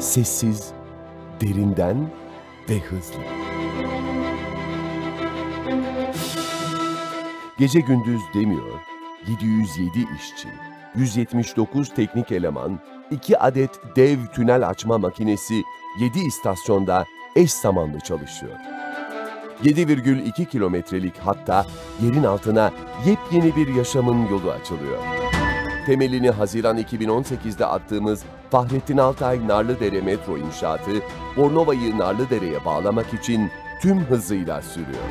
Sessiz, derinden ve hızlı. Gece gündüz demiyor, 707 işçi, 179 teknik eleman, 2 adet dev tünel açma makinesi 7 istasyonda eş zamanlı çalışıyor. 7,2 kilometrelik hatta yerin altına yepyeni bir yaşamın yolu açılıyor. Temelini Haziran 2018'de attığımız Fahrettin Altay Narlıdere metro inşaatı, Bornova'yı Narlıdere'ye bağlamak için tüm hızıyla sürüyor.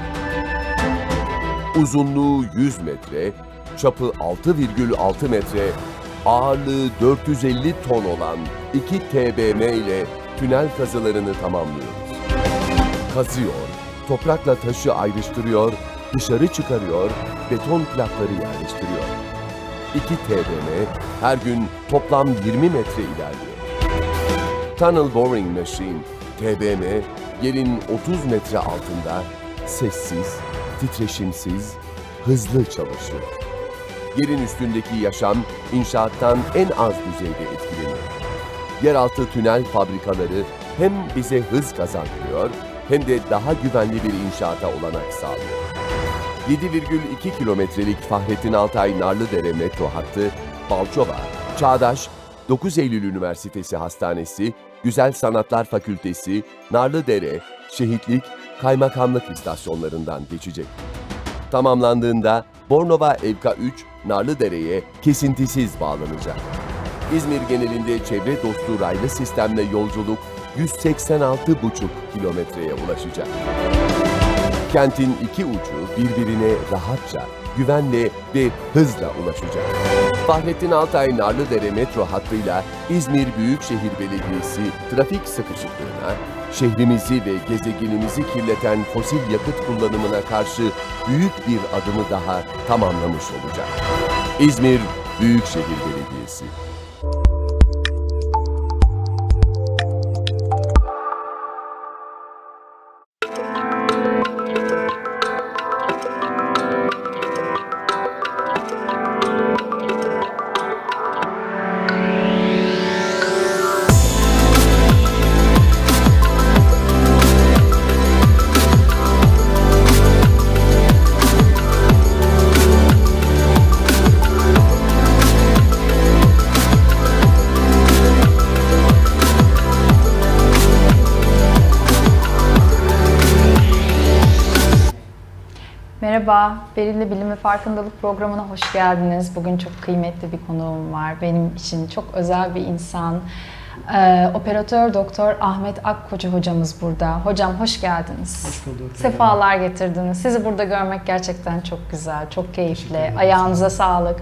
Uzunluğu 100 metre, çapı 6,6 metre, ağırlığı 450 ton olan 2 TBM ile tünel kazılarını tamamlıyoruz. Kazıyor, toprakla taşı ayrıştırıyor, dışarı çıkarıyor, beton plakları yerleştiriyor. 2 TBM her gün toplam 20 metre ilerliyor. Tunnel Boring Machine, TBM, yerin 30 metre altında sessiz, titreşimsiz, hızlı çalışıyor. Yerin üstündeki yaşam inşaattan en az düzeyde etkileniyor. Yeraltı tünel fabrikaları hem bize hız kazandırıyor hem de daha güvenli bir inşaata olanak sağlıyor. 7,2 kilometrelik Fahrettin Altay Narlıdere metro hattı, Balçova, Çağdaş, 9 Eylül Üniversitesi Hastanesi, Güzel Sanatlar Fakültesi, Narlıdere, Şehitlik, Kaymakamlık istasyonlarından geçecek. Tamamlandığında Bornova Evka 3, Narlıdere'ye kesintisiz bağlanacak. İzmir genelinde çevre dostu raylı sistemle yolculuk 186,5 kilometreye ulaşacak. Kentin iki ucu birbirine rahatça, güvenle ve hızla ulaşacak. Fahrettin Altay Narlıdere metro hattıyla İzmir Büyükşehir Belediyesi trafik sıkışıklığına, şehrimizi ve gezegenimizi kirleten fosil yakıt kullanımına karşı büyük bir adımı daha tamamlamış olacak. İzmir Büyükşehir Belediyesi. Merhaba, Beril'le Bilim ve Farkındalık programına hoş geldiniz. Bugün çok kıymetli bir konuğum var. Benim için çok özel bir insan. Operatör Doktor Ahmet Akkoca hocamız burada. Hocam hoş geldiniz. Hoş bulduk. Sefalar getirdiniz. Sizi burada görmek gerçekten çok güzel, çok keyifli. Ayağınıza sağlık.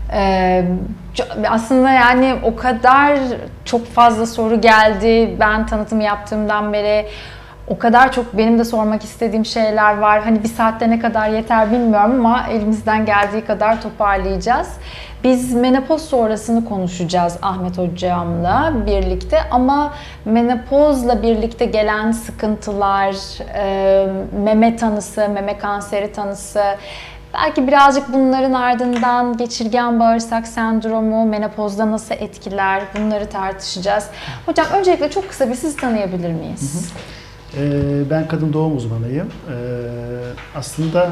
Aslında yani o kadar çok fazla soru geldi. Ben tanıtım yaptığımdan beri o kadar çok benim de sormak istediğim şeyler var. Hani bir saatte ne kadar yeter bilmiyorum ama elimizden geldiği kadar toparlayacağız. Biz menopoz sonrasını konuşacağız Ahmet hocamla birlikte ama menopozla birlikte gelen sıkıntılar, meme tanısı, meme kanseri tanısı, belki birazcık bunların ardından geçirgen bağırsak sendromu, menopozda nasıl etkiler, bunları tartışacağız. Hocam öncelikle çok kısa bir sizi tanıyabilir miyiz? Ben kadın doğum uzmanıyım. Aslında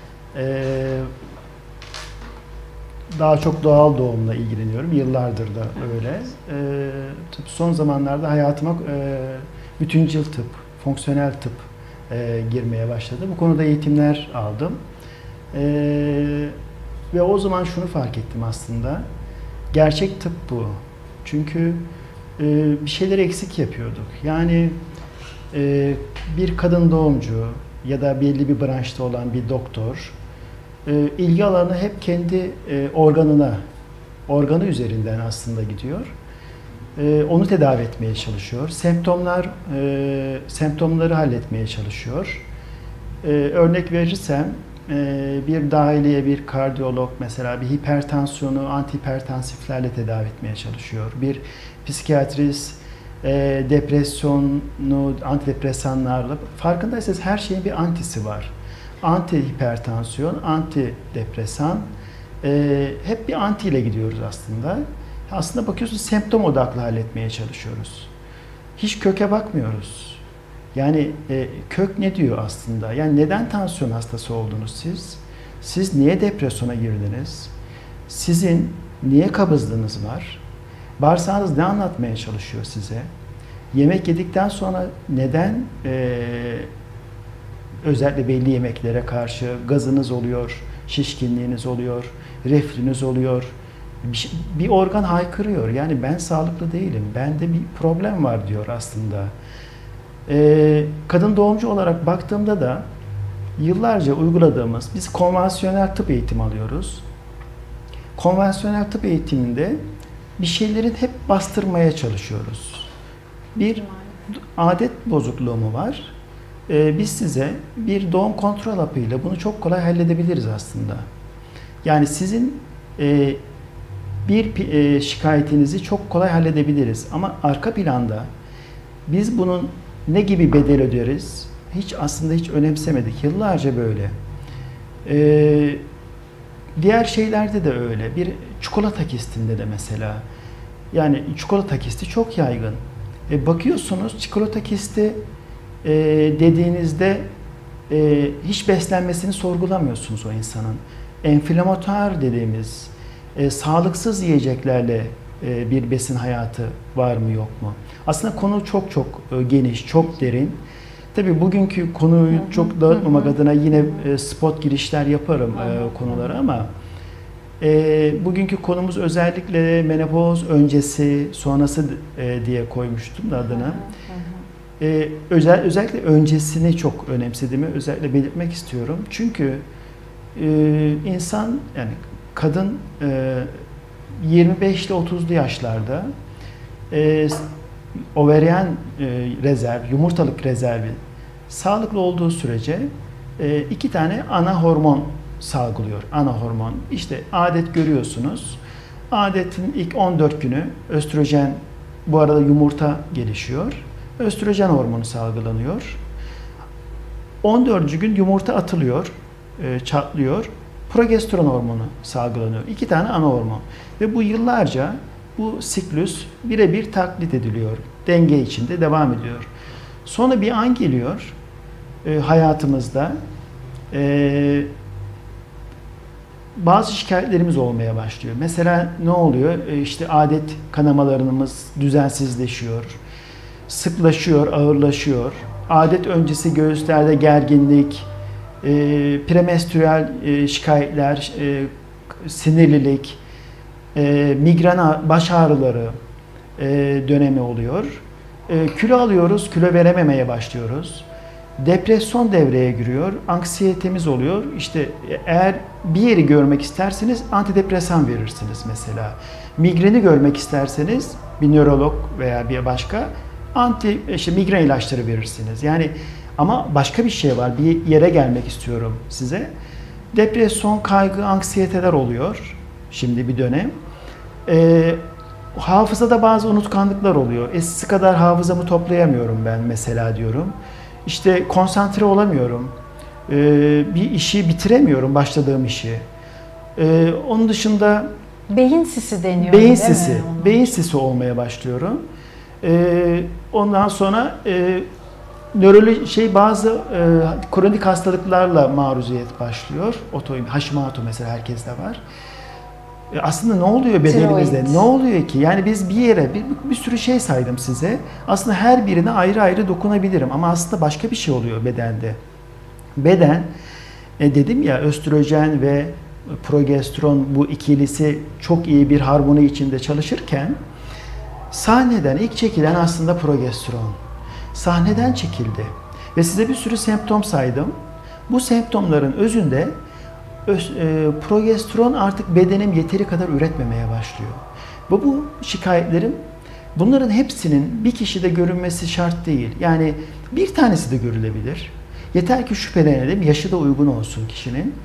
daha çok doğal doğumla ilgileniyorum. Yıllardır da öyle. Son zamanlarda hayatıma bütüncül tıp, fonksiyonel tıp girmeye başladı. Bu konuda eğitimler aldım. Ve o zaman şunu fark ettim aslında. Gerçek tıp bu. Çünkü bir şeyleri eksik yapıyorduk. Yani bir kadın doğumcu ya da belli bir branşta olan bir doktor ilgi alanı hep kendi organı üzerinden aslında gidiyor. Onu tedavi etmeye çalışıyor. Semptomları halletmeye çalışıyor. Örnek verirsem bir dahiliye bir kardiyolog mesela bir hipertansiyonu antihipertansiflerle tedavi etmeye çalışıyor. Bir psikiyatrist depresyonu antidepresanlarla, farkındaysanız her şeyin bir antisi var. Antihipertansiyon, antidepresan, hep bir anti ile gidiyoruz aslında. Aslında bakıyorsunuz semptom odaklı halletmeye çalışıyoruz. hiç köke bakmıyoruz. Yani kök ne diyor aslında? Yani neden tansiyon hastası oldunuz siz? Siz niye depresyona girdiniz? Sizin niye kabızlığınız var? Bağırsağınız ne anlatmaya çalışıyor size? Yemek yedikten sonra neden özellikle belli yemeklere karşı gazınız oluyor, şişkinliğiniz oluyor, reflünüz oluyor? Bir organ haykırıyor. Yani ben sağlıklı değilim, bende bir problem var diyor aslında. Kadın doğumcu olarak baktığımda da yıllarca uyguladığımız, biz konvansiyonel tıp eğitimi alıyoruz. Konvansiyonel tıp eğitiminde bir şeylerin hep bastırmaya çalışıyoruz. Bir adet bozukluğu mu var? Biz size bir doğum kontrol hapıyla bunu çok kolay halledebiliriz aslında. Yani sizin bir şikayetinizi çok kolay halledebiliriz. Ama arka planda biz bunun ne gibi bedel öderiz? Hiç önemsemedik. Yıllarca böyle. Diğer şeylerde de öyle. Bir çikolata kistinde de mesela. Yani çikolata kisti çok yaygın. Bakıyorsunuz çikolata kisti dediğinizde hiç beslenmesini sorgulamıyorsunuz o insanın. Enflamatuar dediğimiz sağlıksız yiyeceklerle bir besin hayatı var mı yok mu? Aslında konu çok geniş, çok derin. Tabii bugünkü konuyu çok dağıtmamak adına yine spot girişler yaparım konulara ama bugünkü konumuz özellikle menopoz öncesi, sonrası diye koymuştum da adını. Özellikle öncesini çok önemsediğimi özellikle belirtmek istiyorum. Çünkü insan, yani kadın 25 ile 30'lu yaşlarda overyen rezerv, yumurtalık rezervi sağlıklı olduğu sürece 2 tane ana hormon salgılıyor. Ana hormon. İşte adet görüyorsunuz. Adetin ilk 14 günü östrojen, bu arada yumurta gelişiyor. Östrojen hormonu salgılanıyor. 14. gün yumurta atılıyor, çatlıyor. Progesteron hormonu salgılanıyor. 2 tane ana hormon. Ve bu yıllarca bu siklüs birebir taklit ediliyor. Denge içinde devam ediyor. Sonra bir an geliyor hayatımızda bazı şikayetlerimiz olmaya başlıyor. Mesela ne oluyor? İşte adet kanamalarımız düzensizleşiyor, sıklaşıyor, ağırlaşıyor. Adet öncesi göğüslerde gerginlik, premenstrüel şikayetler, sinirlilik, migren, baş ağrıları dönemi oluyor. Kilo alıyoruz, kilo verememeye başlıyoruz. Depresyon devreye giriyor, anksiyetemiz oluyor. İşte eğer bir yeri görmek isterseniz antidepresan verirsiniz mesela. Migreni görmek isterseniz bir nörolog veya bir başka migren ilaçları verirsiniz. Yani ama başka bir şey var. Bir yere gelmek istiyorum size. Depresyon, kaygı, anksiyeteler oluyor. Şimdi bir dönem. Hafızada bazı unutkanlıklar oluyor. Eskisi kadar hafızamı toplayamıyorum ben mesela diyorum. İşte konsantre olamıyorum. Bir işi bitiremiyorum, başladığım işi. Onun dışında beyin sisi deniyor. Beyin sisi olmaya başlıyorum. Ondan sonra bazı kronik hastalıklarla maruziyet başlıyor. Hashimoto mesela herkeste var. Aslında ne oluyor bedenimizde? Tiroid. Ne oluyor ki? Yani biz bir yere bir sürü şey saydım size. Aslında her birine ayrı ayrı dokunabilirim ama aslında başka bir şey oluyor bedende. Beden, dedim ya, östrojen ve progesteron, bu ikilisi çok iyi bir harmoni içinde çalışırken sahneden ilk çekilen aslında progesteron. Sahneden çekildi ve size bir sürü semptom saydım. Bu semptomların özünde progesteron artık bedenim yeteri kadar üretmemeye başlıyor. Bu şikayetlerim, bunların hepsinin bir kişide görünmesi şart değil. Yani bir tanesi de görülebilir. Yeter ki şüphelenelim, yaşı da uygun olsun kişinin.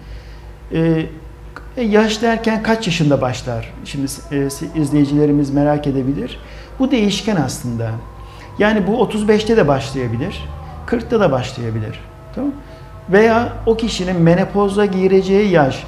Yaş derken kaç yaşında başlar? Şimdi izleyicilerimiz merak edebilir. Bu değişken aslında. Yani bu 35'te de başlayabilir, 40'ta da başlayabilir. Tamam? Veya o kişinin menopoza gireceği yaş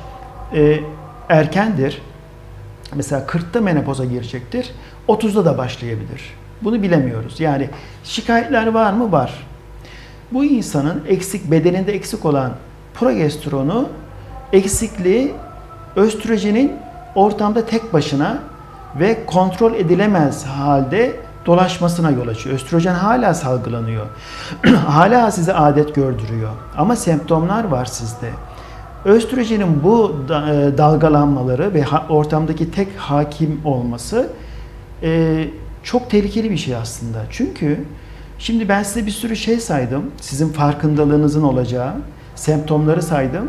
erkendir. Mesela 40'ta menopoza girecektir, 30'da da başlayabilir. Bunu bilemiyoruz. Yani şikayetler var mı? Var. Bu insanın bedeninde eksik olan progesteronu eksikliği östrojenin ortamda tek başına ve kontrol edilemez halde dolaşmasına yol açıyor. Östrojen hala salgılanıyor. Hala size adet gördürüyor. Ama semptomlar var sizde. Östrojenin bu dalgalanmaları ve ortamdaki tek hakim olması çok tehlikeli bir şey aslında. Çünkü şimdi ben size bir sürü şey saydım. Sizin farkındalığınızın olacağı semptomları saydım.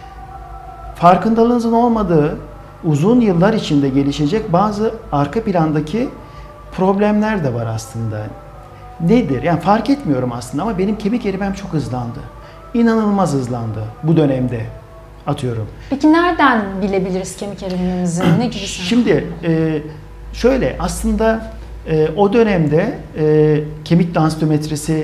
Farkındalığınızın olmadığı, uzun yıllar içinde gelişecek bazı arka plandaki problemler de var aslında. Nedir? Yani fark etmiyorum aslında ama benim kemik erimem çok hızlandı. İnanılmaz hızlandı bu dönemde. Atıyorum. Peki nereden bilebiliriz kemik erimemizin? Ne gibi? Şimdi şöyle aslında o dönemde kemik densitometresi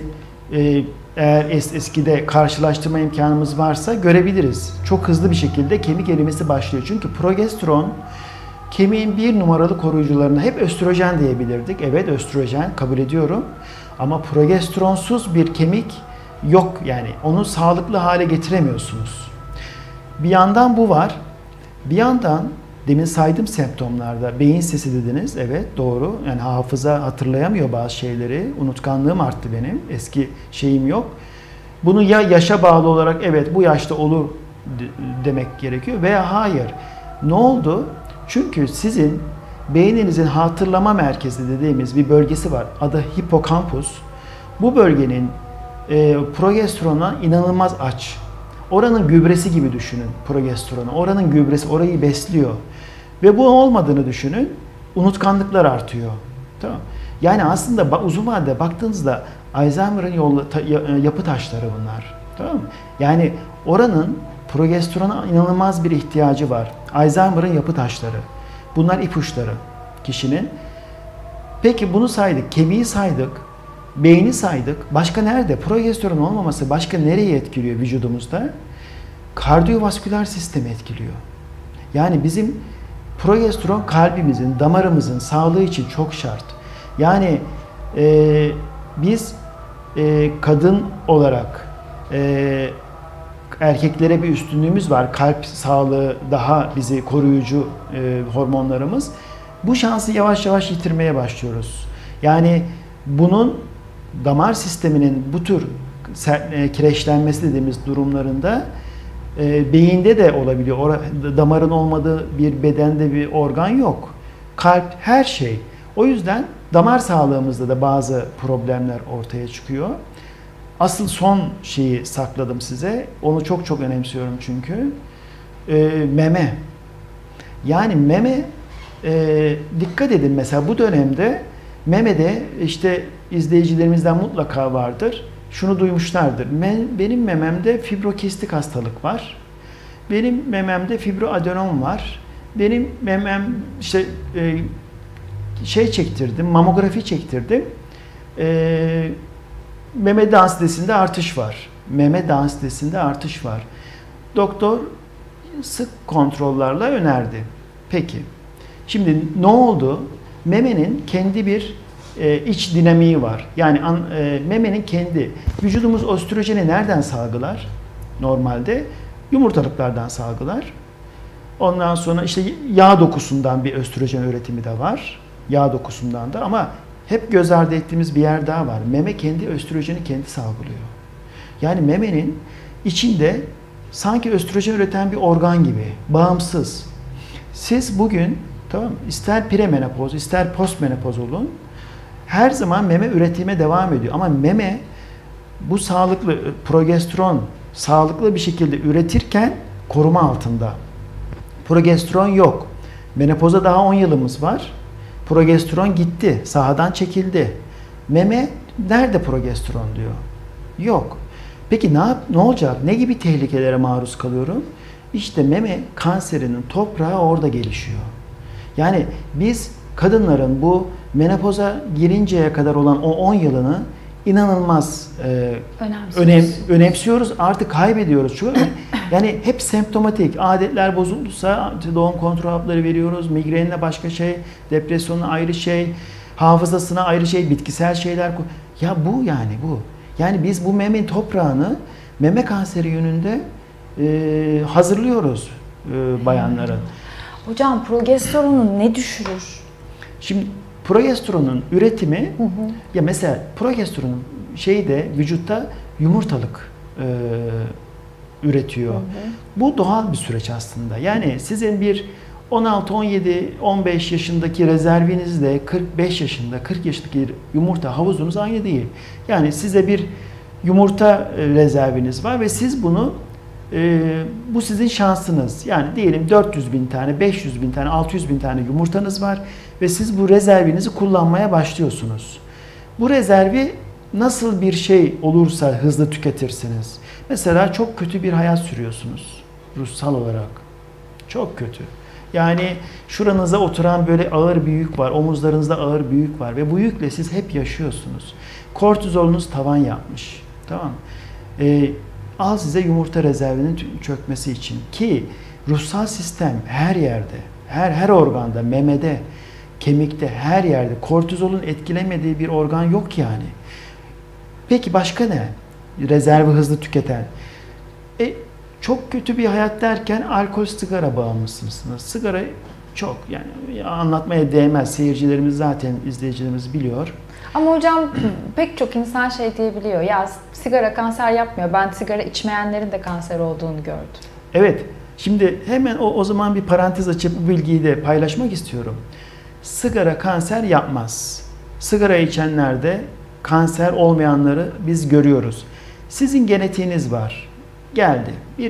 eğer eskide karşılaştırma imkanımız varsa görebiliriz. Çok hızlı bir şekilde kemik erimesi başlıyor. Çünkü progesteron kemiğin bir numaralı koruyucularına hep östrojen diyebilirdik. Evet östrojen kabul ediyorum. Ama progesteronsuz bir kemik yok. Yani onu sağlıklı hale getiremiyorsunuz. Bir yandan bu var. Bir yandan demin saydığım semptomlarda beyin sesi dediniz. Evet doğru. Yani hafıza hatırlayamıyor bazı şeyleri. Unutkanlığım arttı benim. Eski şeyim yok. Bunu ya yaşa bağlı olarak evet bu yaşta olur demek gerekiyor veya hayır. Ne oldu? Çünkü sizin beyninizin hatırlama merkezi dediğimiz bir bölgesi var. Adı hipokampus. Bu bölgenin progesterona inanılmaz aç. Oranın gübresi gibi düşünün progesteronu. Oranın gübresi orayı besliyor. Ve bu olmadığını düşünün. Unutkanlıklar artıyor. Tamam. Yani aslında uzun vadede baktığınızda Alzheimer'ın yapı taşları bunlar. Tamam mı? Yani oranın progesterona inanılmaz bir ihtiyacı var. Alzheimer'ın yapı taşları. Bunlar ipuçları kişinin. Peki bunu saydık. Kemiği saydık. Beyni saydık. Başka nerede? Progesteron olmaması başka nereyi etkiliyor vücudumuzda? Kardiyovasküler sistemi etkiliyor. Yani bizim progesteron kalbimizin, damarımızın sağlığı için çok şart. Yani biz kadın olarak erkeklere bir üstünlüğümüz var. Kalp sağlığı daha bizi koruyucu hormonlarımız. Bu şansı yavaş yavaş yitirmeye başlıyoruz. Yani bunun damar sisteminin bu tür kireçlenmesi dediğimiz durumlarında beyinde de olabiliyor. Damarın olmadığı bir bedende bir organ yok. Kalp her şey. O yüzden damar sağlığımızda da bazı problemler ortaya çıkıyor. Asıl son şeyi sakladım size. Onu çok çok önemsiyorum çünkü. Meme. Yani meme dikkat edin mesela bu dönemde memede işte izleyicilerimizden mutlaka vardır. Şunu duymuşlardır. Benim mememde fibrokistik hastalık var. Benim mememde fibroadenom var. Benim memem işte şey çektirdim, mamografi çektirdim. Meme densitesinde artış var. Meme densitesinde artış var. Doktor sık kontrollerle önerdi. Peki. Şimdi ne oldu? Memenin kendi bir iç dinamiği var. Yani memenin kendi. Vücudumuz östrojeni nereden salgılar? Normalde yumurtalıklardan salgılar. Ondan sonra işte yağ dokusundan bir östrojen üretimi de var. Yağ dokusundan da ama hep göz ardı ettiğimiz bir yer daha var. Meme kendi östrojeni kendi salgılıyor. Yani memenin içinde sanki östrojen üreten bir organ gibi, bağımsız. Siz bugün tamam ister premenopoz, ister postmenopoz olun, her zaman meme üretime devam ediyor. Ama meme bu sağlıklı progesteron sağlıklı bir şekilde üretirken koruma altında. Progesteron yok. Menopoza daha 10 yılımız var. Progesteron gitti, sahadan çekildi. Meme nerede progesteron diyor? Yok. Peki ne olacak? Ne gibi tehlikelere maruz kalıyorum? İşte meme kanserinin toprağı orada gelişiyor. Yani biz kadınların bu menopoza girinceye kadar olan o 10 yılını inanılmaz önemsiyoruz. Artık kaybediyoruz. Çünkü yani hep semptomatik. Adetler bozulduysa doğum kontrol hapları veriyoruz. Migrenle başka şey, depresyonla ayrı şey. Hafızasına ayrı şey, bitkisel şeyler. Ya bu yani bu. Yani biz bu meme toprağını meme kanseri yönünde hazırlıyoruz bayanların. Hocam progesteronu ne düşürür? Şimdi progesteronun üretimi, ya mesela progesteronun şeyi de vücutta yumurtalık üretiyor. Bu doğal bir süreç aslında. Yani sizin bir 16, 17, 15 yaşındaki rezervinizle 45 yaşında, 40 yaşındaki yumurta havuzunuz aynı değil. Yani size bir yumurta rezerviniz var ve siz bunu bu sizin şansınız. Yani diyelim 400 bin tane, 500 bin tane, 600 bin tane yumurtanız var ve siz bu rezervinizi kullanmaya başlıyorsunuz. Bu rezervi nasıl bir şey olursa hızlı tüketirsiniz. Mesela çok kötü bir hayat sürüyorsunuz ruhsal olarak. Çok kötü. Yani şuranıza oturan böyle ağır bir yük var, omuzlarınızda ağır bir yük var ve bu yükle siz hep yaşıyorsunuz. Kortizolunuz tavan yapmış. Tamam. Al size yumurta rezervinin çökmesi için ki ruhsal sistem her yerde, her organda, memede, kemikte, her yerde kortizolun etkilemediği bir organ yok yani. Peki başka ne? Rezervi hızlı tüketen. Çok kötü bir hayat derken alkol, sigara bağımlısınız. Sigara çok yani anlatmaya değmez. Seyircilerimiz zaten, izleyicilerimiz biliyor. Ama hocam pek çok insan şey diyebiliyor. Ya sigara kanser yapmıyor. Ben sigara içmeyenlerin de kanser olduğunu gördüm. Evet. Şimdi hemen o zaman bir parantez açıp bu bilgiyi de paylaşmak istiyorum. Sigara kanser yapmaz. Sigara içenlerde kanser olmayanları biz görüyoruz. Sizin genetiğiniz var. Geldi. Bir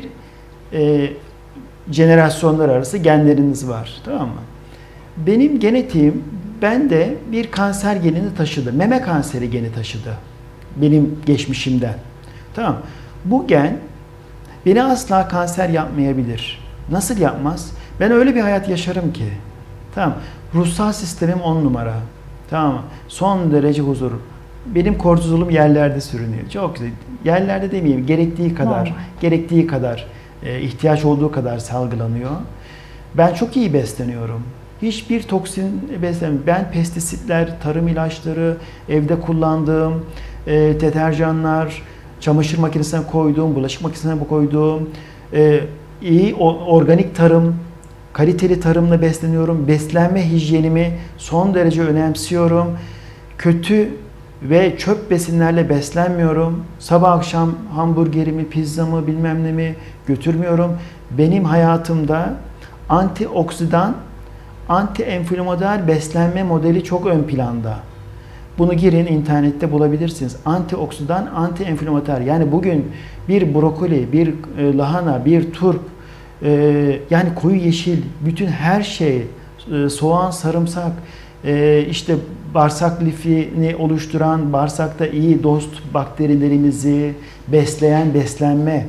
jenerasyonlar arası genleriniz var. Tamam mı? Benim genetiğim bende bir kanser genini taşıdı. Meme kanseri geni taşıdı. Benim geçmişimden. Tamam. Bu gen beni asla kanser yapmayabilir. Nasıl yapmaz? Ben öyle bir hayat yaşarım ki. Tamam. Ruhsal sistemim 10 numara. Tamam mı? Son derece huzur. Benim kortizolum yerlerde sürünüyor. Çok güzel. Yerlerde demeyeyim, gerektiği kadar, ihtiyaç olduğu kadar salgılanıyor. Ben çok iyi besleniyorum. Hiçbir toksin beslenmiyorum. Ben pestisitler, tarım ilaçları, evde kullandığım deterjanlar, çamaşır makinesine koyduğum, bulaşık makinesine koyduğum, iyi organik tarım, kaliteli tarımla besleniyorum. Beslenme hijyenimi son derece önemsiyorum. Kötü ve çöp besinlerle beslenmiyorum. Sabah akşam hamburgerimi, pizzamı, bilmem ne mi götürmüyorum. Benim hayatımda antioksidan, anti-enflamatuar beslenme modeli çok ön planda. Bunu girin, internette bulabilirsiniz. Antioksidan, anti-enflamatuar. Yani bugün bir brokoli, bir lahana, bir turp, yani koyu yeşil, bütün her şey, soğan, sarımsak, işte bağırsak lifini oluşturan, bağırsakta iyi dost bakterilerimizi besleyen beslenme.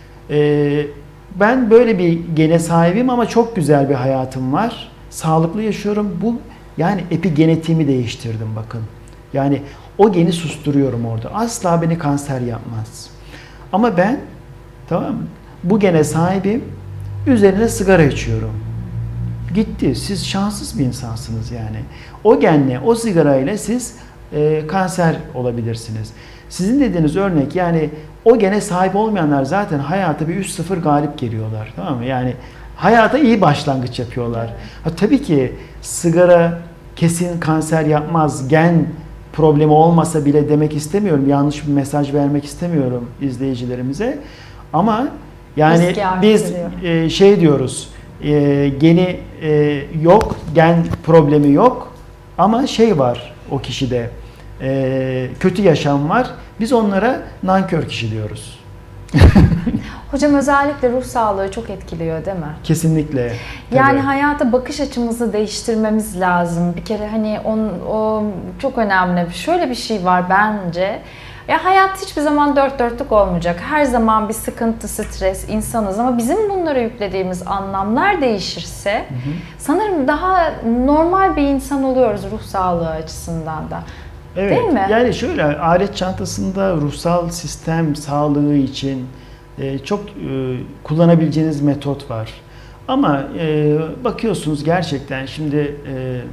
Ben böyle bir gene sahibim ama çok güzel bir hayatım var. Sağlıklı yaşıyorum. Bu yani epigenetiğimi değiştirdim bakın. Yani o geni susturuyorum orada. Asla beni kanser yapmaz. Ama ben tamam mı? Bu gene sahibim. Üzerine sigara içiyorum. Gitti. Siz şanssız bir insansınız yani. O genle, o sigarayla siz kanser olabilirsiniz. Sizin dediğiniz örnek yani o gene sahip olmayanlar zaten hayata bir 3-0 galip geliyorlar. Tamam mı? Yani hayata iyi başlangıç yapıyorlar. Ha, tabii ki sigara kesin kanser yapmaz. Gen problemi olmasa bile demek istemiyorum. Yanlış bir mesaj vermek istemiyorum izleyicilerimize. Ama yani biz şey diyoruz. Geni yok, gen problemi yok ama şey var o kişide, kötü yaşam var. Biz onlara nankör kişi diyoruz. Hocam özellikle ruh sağlığı çok etkiliyor değil mi? Kesinlikle. Yani tabii. hayata bakış açımızı değiştirmemiz lazım. Bir kere hani o çok önemli. Şöyle bir şey var bence. Ya hayat hiçbir zaman dört dörtlük olmayacak. Her zaman bir sıkıntı, stres, insanız ama bizim bunlara yüklediğimiz anlamlar değişirse sanırım daha normal bir insan oluyoruz ruh sağlığı açısından da. Evet. Değil mi? Yani şöyle alet çantasında ruhsal sistem sağlığı için çok kullanabileceğiniz metot var. Ama bakıyorsunuz gerçekten şimdi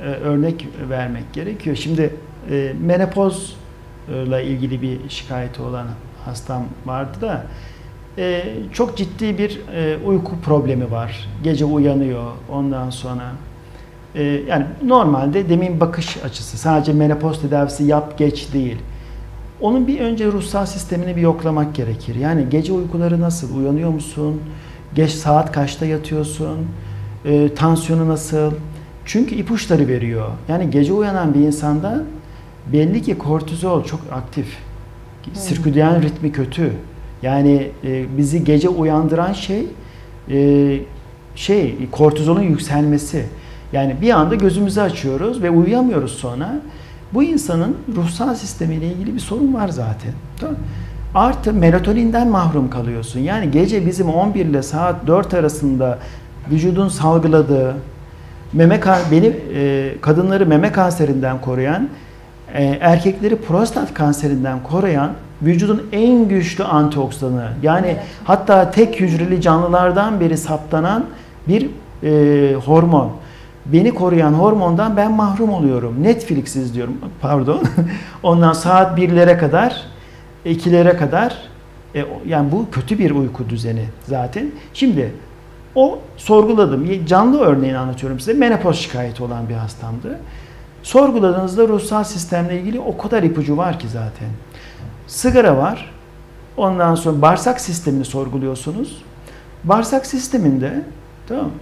örnek vermek gerekiyor. Şimdi menopozla ilgili bir şikayeti olan hastam vardı da çok ciddi bir uyku problemi var. Gece uyanıyor ondan sonra. Yani normalde demin bakış açısı sadece menopoz tedavisi yap geç değil. Onun bir önce ruhsal sistemini bir yoklamak gerekir. Yani gece uykuları nasıl? Uyanıyor musun? Geç saat kaçta yatıyorsun? Tansiyonu nasıl? Çünkü ipuçları veriyor. Yani gece uyanan bir insanda belli ki kortizol çok aktif. Sirkülayan ritmi kötü. Yani bizi gece uyandıran kortizolun yükselmesi. Yani bir anda gözümüzü açıyoruz ve uyuyamıyoruz sonra. Bu insanın ruhsal sistemiyle ilgili bir sorun var zaten. Tamam. Artı melatoninden mahrum kalıyorsun. Yani gece bizim 11 ile saat 4 arasında vücudun salgıladığı kadınları meme kanserinden koruyan, erkekleri prostat kanserinden koruyan vücudun en güçlü antioksidanı. Yani evet. Hatta tek hücreli canlılardan beri saptanan bir hormon. Beni koruyan hormondan ben mahrum oluyorum. Netflix izliyorum. Pardon. Ondan saat 1'lere kadar, 2'lere kadar yani bu kötü bir uyku düzeni zaten. Şimdi o sorguladım. Canlı örneğini anlatıyorum size. Menopoz şikayeti olan bir hastamdı. Sorguladığınızda ruhsal sistemle ilgili o kadar ipucu var ki zaten. Sigara var. Ondan sonra bağırsak sistemini sorguluyorsunuz. Bağırsak sisteminde tamam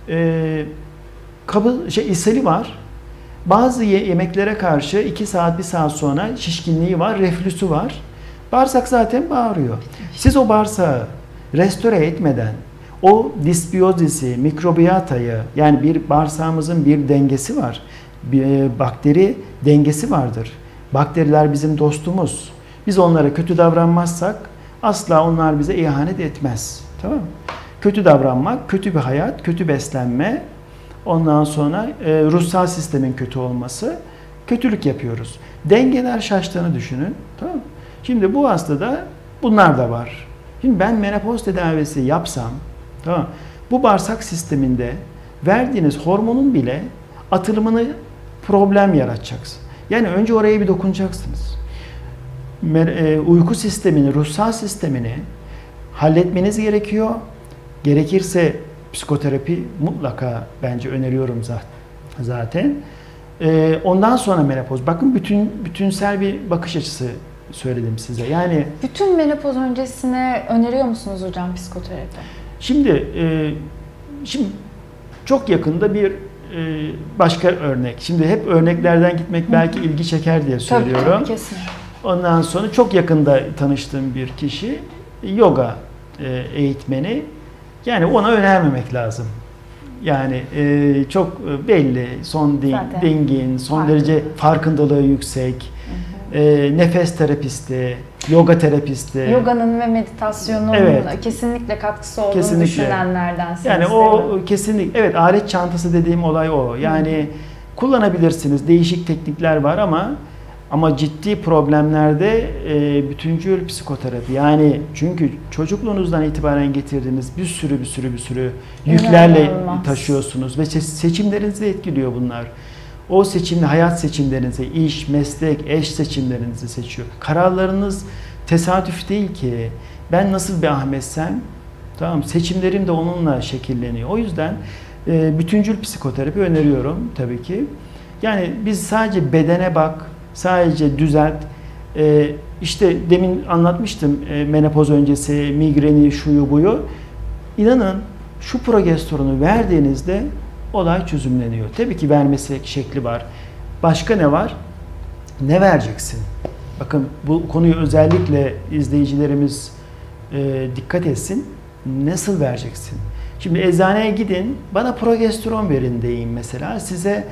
ishali var. Bazı yemeklere karşı 2 saat 1 saat sonra şişkinliği var, reflüsü var. Bağırsak zaten bağırıyor. Siz o bağırsağı restore etmeden o disbiyozisi, mikrobiyatayı yani bir bağırsağımızın bir dengesi var. Bir bakteri dengesi vardır. Bakteriler bizim dostumuz. Biz onlara kötü davranmazsak asla onlar bize ihanet etmez. Tamam mı? Kötü davranmak, kötü bir hayat, kötü beslenme, ondan sonra ruhsal sistemin kötü olması, kötülük yapıyoruz. Dengeler şaştığını düşünün. Tamam mı? Şimdi bu hastada bunlar da var. Şimdi ben menopoz tedavisi yapsam, tamam, bu bağırsak sisteminde verdiğiniz hormonun bile atılımını problem yaratacaksın. Yani önce oraya bir dokunacaksınız. Uyku sistemini, ruhsal sistemini halletmeniz gerekiyor. Gerekirse psikoterapi mutlaka bence öneriyorum zaten. Ondan sonra menopoz. Bakın bütünsel bir bakış açısı söyledim size. Yani bütün menopoz öncesine öneriyor musunuz hocam psikoterapi? Şimdi çok yakında bir başka örnek. Şimdi hep örneklerden gitmek belki ilgi çeker diye söylüyorum. Tabii kesinlikle. Ondan sonra çok yakında tanıştığım bir kişi yoga eğitmeni. Yani ona önermemek lazım. Yani çok belli, dingin, son derece farkındalığı yüksek, nefes terapisti, yoga terapisti. Yoganın ve meditasyonun kesinlikle katkısı olduğunu düşünenlerdensiniz. Yani o kesinlikle, evet, alet çantası dediğim olay o. Yani kullanabilirsiniz, değişik teknikler var ama ciddi problemlerde bütüncül psikoterapi. Yani çünkü çocukluğunuzdan itibaren getirdiğiniz bir sürü yüklerle taşıyorsunuz ve seçimlerinizi etkiliyor bunlar. O seçimli hayat seçimlerinizi, iş, meslek, eş seçimlerinizi seçiyor. Kararlarınız tesadüf değil ki. Ben nasıl bir Ahmetsem, tamam, seçimlerim de onunla şekilleniyor. O yüzden bütüncül psikoterapi öneriyorum tabii ki. Yani biz sadece bedene bak, sadece düzelt. İşte demin anlatmıştım menopoz öncesi migreni, şuyu buyu. İnanın şu progesteronu verdiğinizde olay çözümleniyor. Tabii ki vermesi şekli var. Başka ne var? Ne vereceksin? Bakın bu konuyu özellikle izleyicilerimiz dikkat etsin. Nasıl vereceksin? Şimdi eczaneye gidin, bana progesteron verin deyin mesela. Size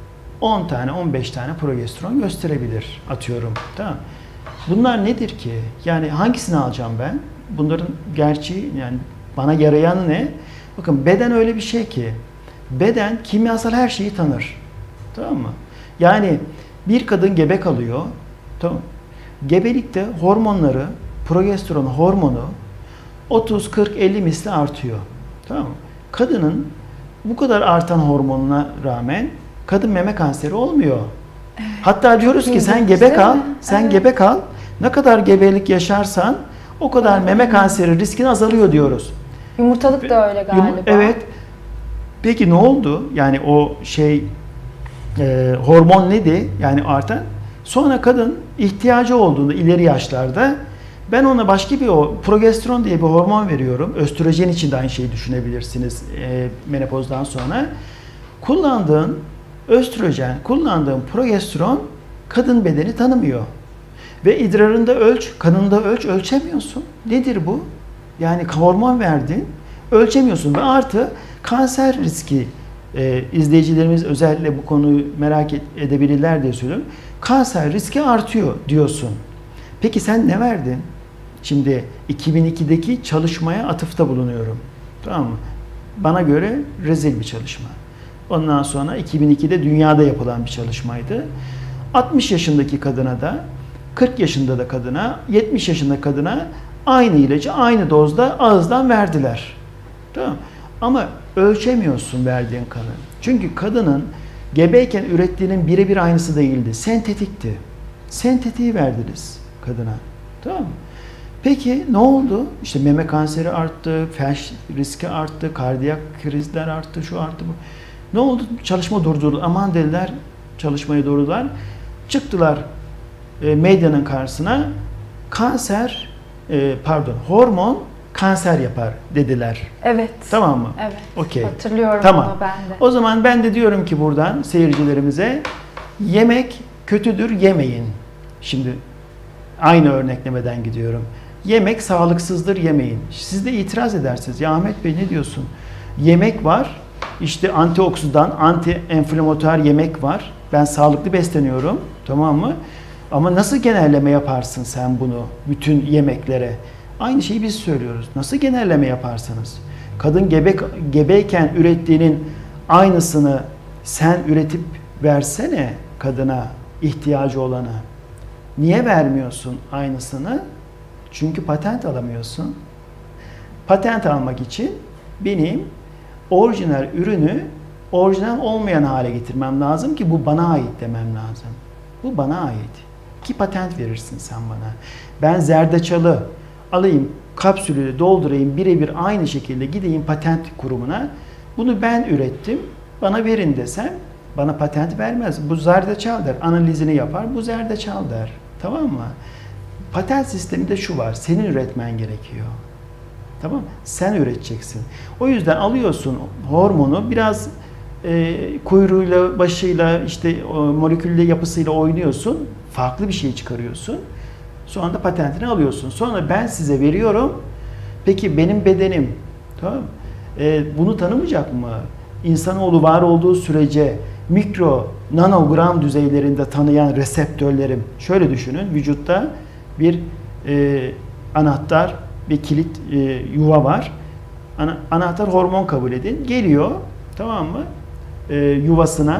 10 tane, 15 tane progesteron gösterebilir, atıyorum. Tamam. Bunlar nedir ki? Yani hangisini alacağım ben? Bunların gerçeği, yani bana yarayanı ne? Bakın beden öyle bir şey ki, beden kimyasal her şeyi tanır. Tamam mı? Yani bir kadın gebe kalıyor. Tamam. Gebelikte hormonları, progesteron hormonu 30, 40, 50 misli artıyor. Tamam mı? Kadının bu kadar artan hormonuna rağmen kadın meme kanseri olmuyor. Hatta diyoruz ki sen İlginç, gebe değil kal, mi? sen Evet. gebe kal. Ne kadar gebelik yaşarsan o kadar meme kanseri riskin azalıyor diyoruz. Yumurtalık da öyle galiba. Evet. Peki ne oldu? Yani o hormon neydi? Yani artan. Sonra kadın ihtiyacı olduğunda ileri yaşlarda ben ona başka bir progesteron diye bir hormon veriyorum. Östrojen için de aynı şeyi düşünebilirsiniz menopozdan sonra. Kullandığın östrojen, kullandığın progesteron kadın bedeni tanımıyor. Ve idrarında ölç, kanında ölç, ölçemiyorsun. Nedir bu? Yani hormon verdin, ölçemiyorsun ve artı kanser riski izleyicilerimiz özellikle bu konuyu merak edebilirler diye söylüyorum. Kanser riski artıyor diyorsun. Peki sen ne verdin? Şimdi 2002'deki çalışmaya atıfta bulunuyorum. Tamam mı? Bana göre rezil bir çalışma. Ondan sonra 2002'de dünyada yapılan bir çalışmaydı. 60 yaşındaki kadına da 40 yaşında da kadına, 70 yaşında kadına aynı ilacı aynı dozda ağızdan verdiler. Tamam. Ama ölçemiyorsun verdiğin kanı. Çünkü kadının gebeyken ürettiğinin birebir aynısı değildi. Sentetikti. Sentetiği verdiniz kadına. Tamam mı? Peki ne oldu? İşte meme kanseri arttı, felç riski arttı, kardiyak krizler arttı, şu arttı bu. Ne oldu? Çalışma durdurdu. Aman dediler, çalışmayı durdurdular. Çıktılar medyanın karşısına. Hormon kanser yapar dediler. Evet. Tamam mı? Evet. Okey. Hatırlıyorum Tamam. onu ben de. O zaman ben de diyorum ki buradan seyircilerimize yemek kötüdür yemeyin. Şimdi aynı örneklemeden gidiyorum. Yemek sağlıksızdır yemeyin. Siz de itiraz edersiniz. Ya Ahmet Bey ne diyorsun? Yemek var. İşte antioksidan, anti-enflamatuar yemek var. Ben sağlıklı besleniyorum. Tamam mı? Ama nasıl genelleme yaparsın sen bunu bütün yemeklere? Aynı şeyi biz söylüyoruz. Nasıl genelleme yaparsanız? Kadın gebeyken ürettiğinin aynısını sen üretip versene kadına ihtiyacı olana. Niye vermiyorsun aynısını? Çünkü patent alamıyorsun. Patent almak için benim orijinal ürünü orijinal olmayan hale getirmem lazım ki bu bana ait demem lazım. Bu bana ait. Ki patent verirsin sen bana. Ben zerdeçalı alayım, kapsülü doldurayım, birebir aynı şekilde gideyim patent kurumuna. Bunu ben ürettim, bana verin desem bana patent vermez. Bu zerdeçal der, analizini yapar, bu zerdeçal der. Tamam mı? Patent sisteminde şu var, senin üretmen gerekiyor. Tamam mı? Sen üreteceksin. O yüzden alıyorsun hormonu, biraz kuyruğuyla, başıyla, işte molekülle yapısıyla oynuyorsun, farklı bir şey çıkarıyorsun. Sonra da patentini alıyorsun. Sonra ben size veriyorum. Peki benim bedenim, tamam mı? Bunu tanımayacak mı? İnsanoğlu var olduğu sürece mikro, nanogram düzeylerinde tanıyan reseptörlerim. Şöyle düşünün, vücutta bir anahtar, bir kilit yuva var. Anahtar hormon kabul edin. Geliyor, tamam mı? Yuvasına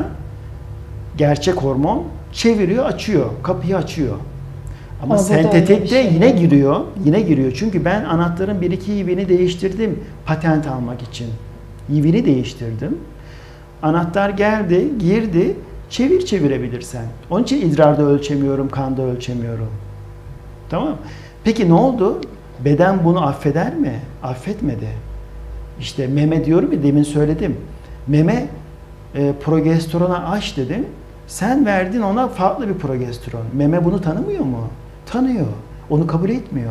gerçek hormon çeviriyor, açıyor. Kapıyı açıyor. Ama sentetikte yine giriyor. Yine giriyor. Çünkü ben anahtarın 1-2 yivini değiştirdim patent almak için. Yivini değiştirdim. Anahtar geldi, girdi. Çevirebilirsen. Onun için idrarda ölçemiyorum, kanda ölçemiyorum. Tamam. Peki ne oldu? Beden bunu affeder mi? Affetmedi. İşte meme diyorum ya, demin söyledim. Meme progesterona aç dedim. Sen verdin ona farklı bir progesteron. Meme bunu tanımıyor mu? Tanıyor. Onu kabul etmiyor.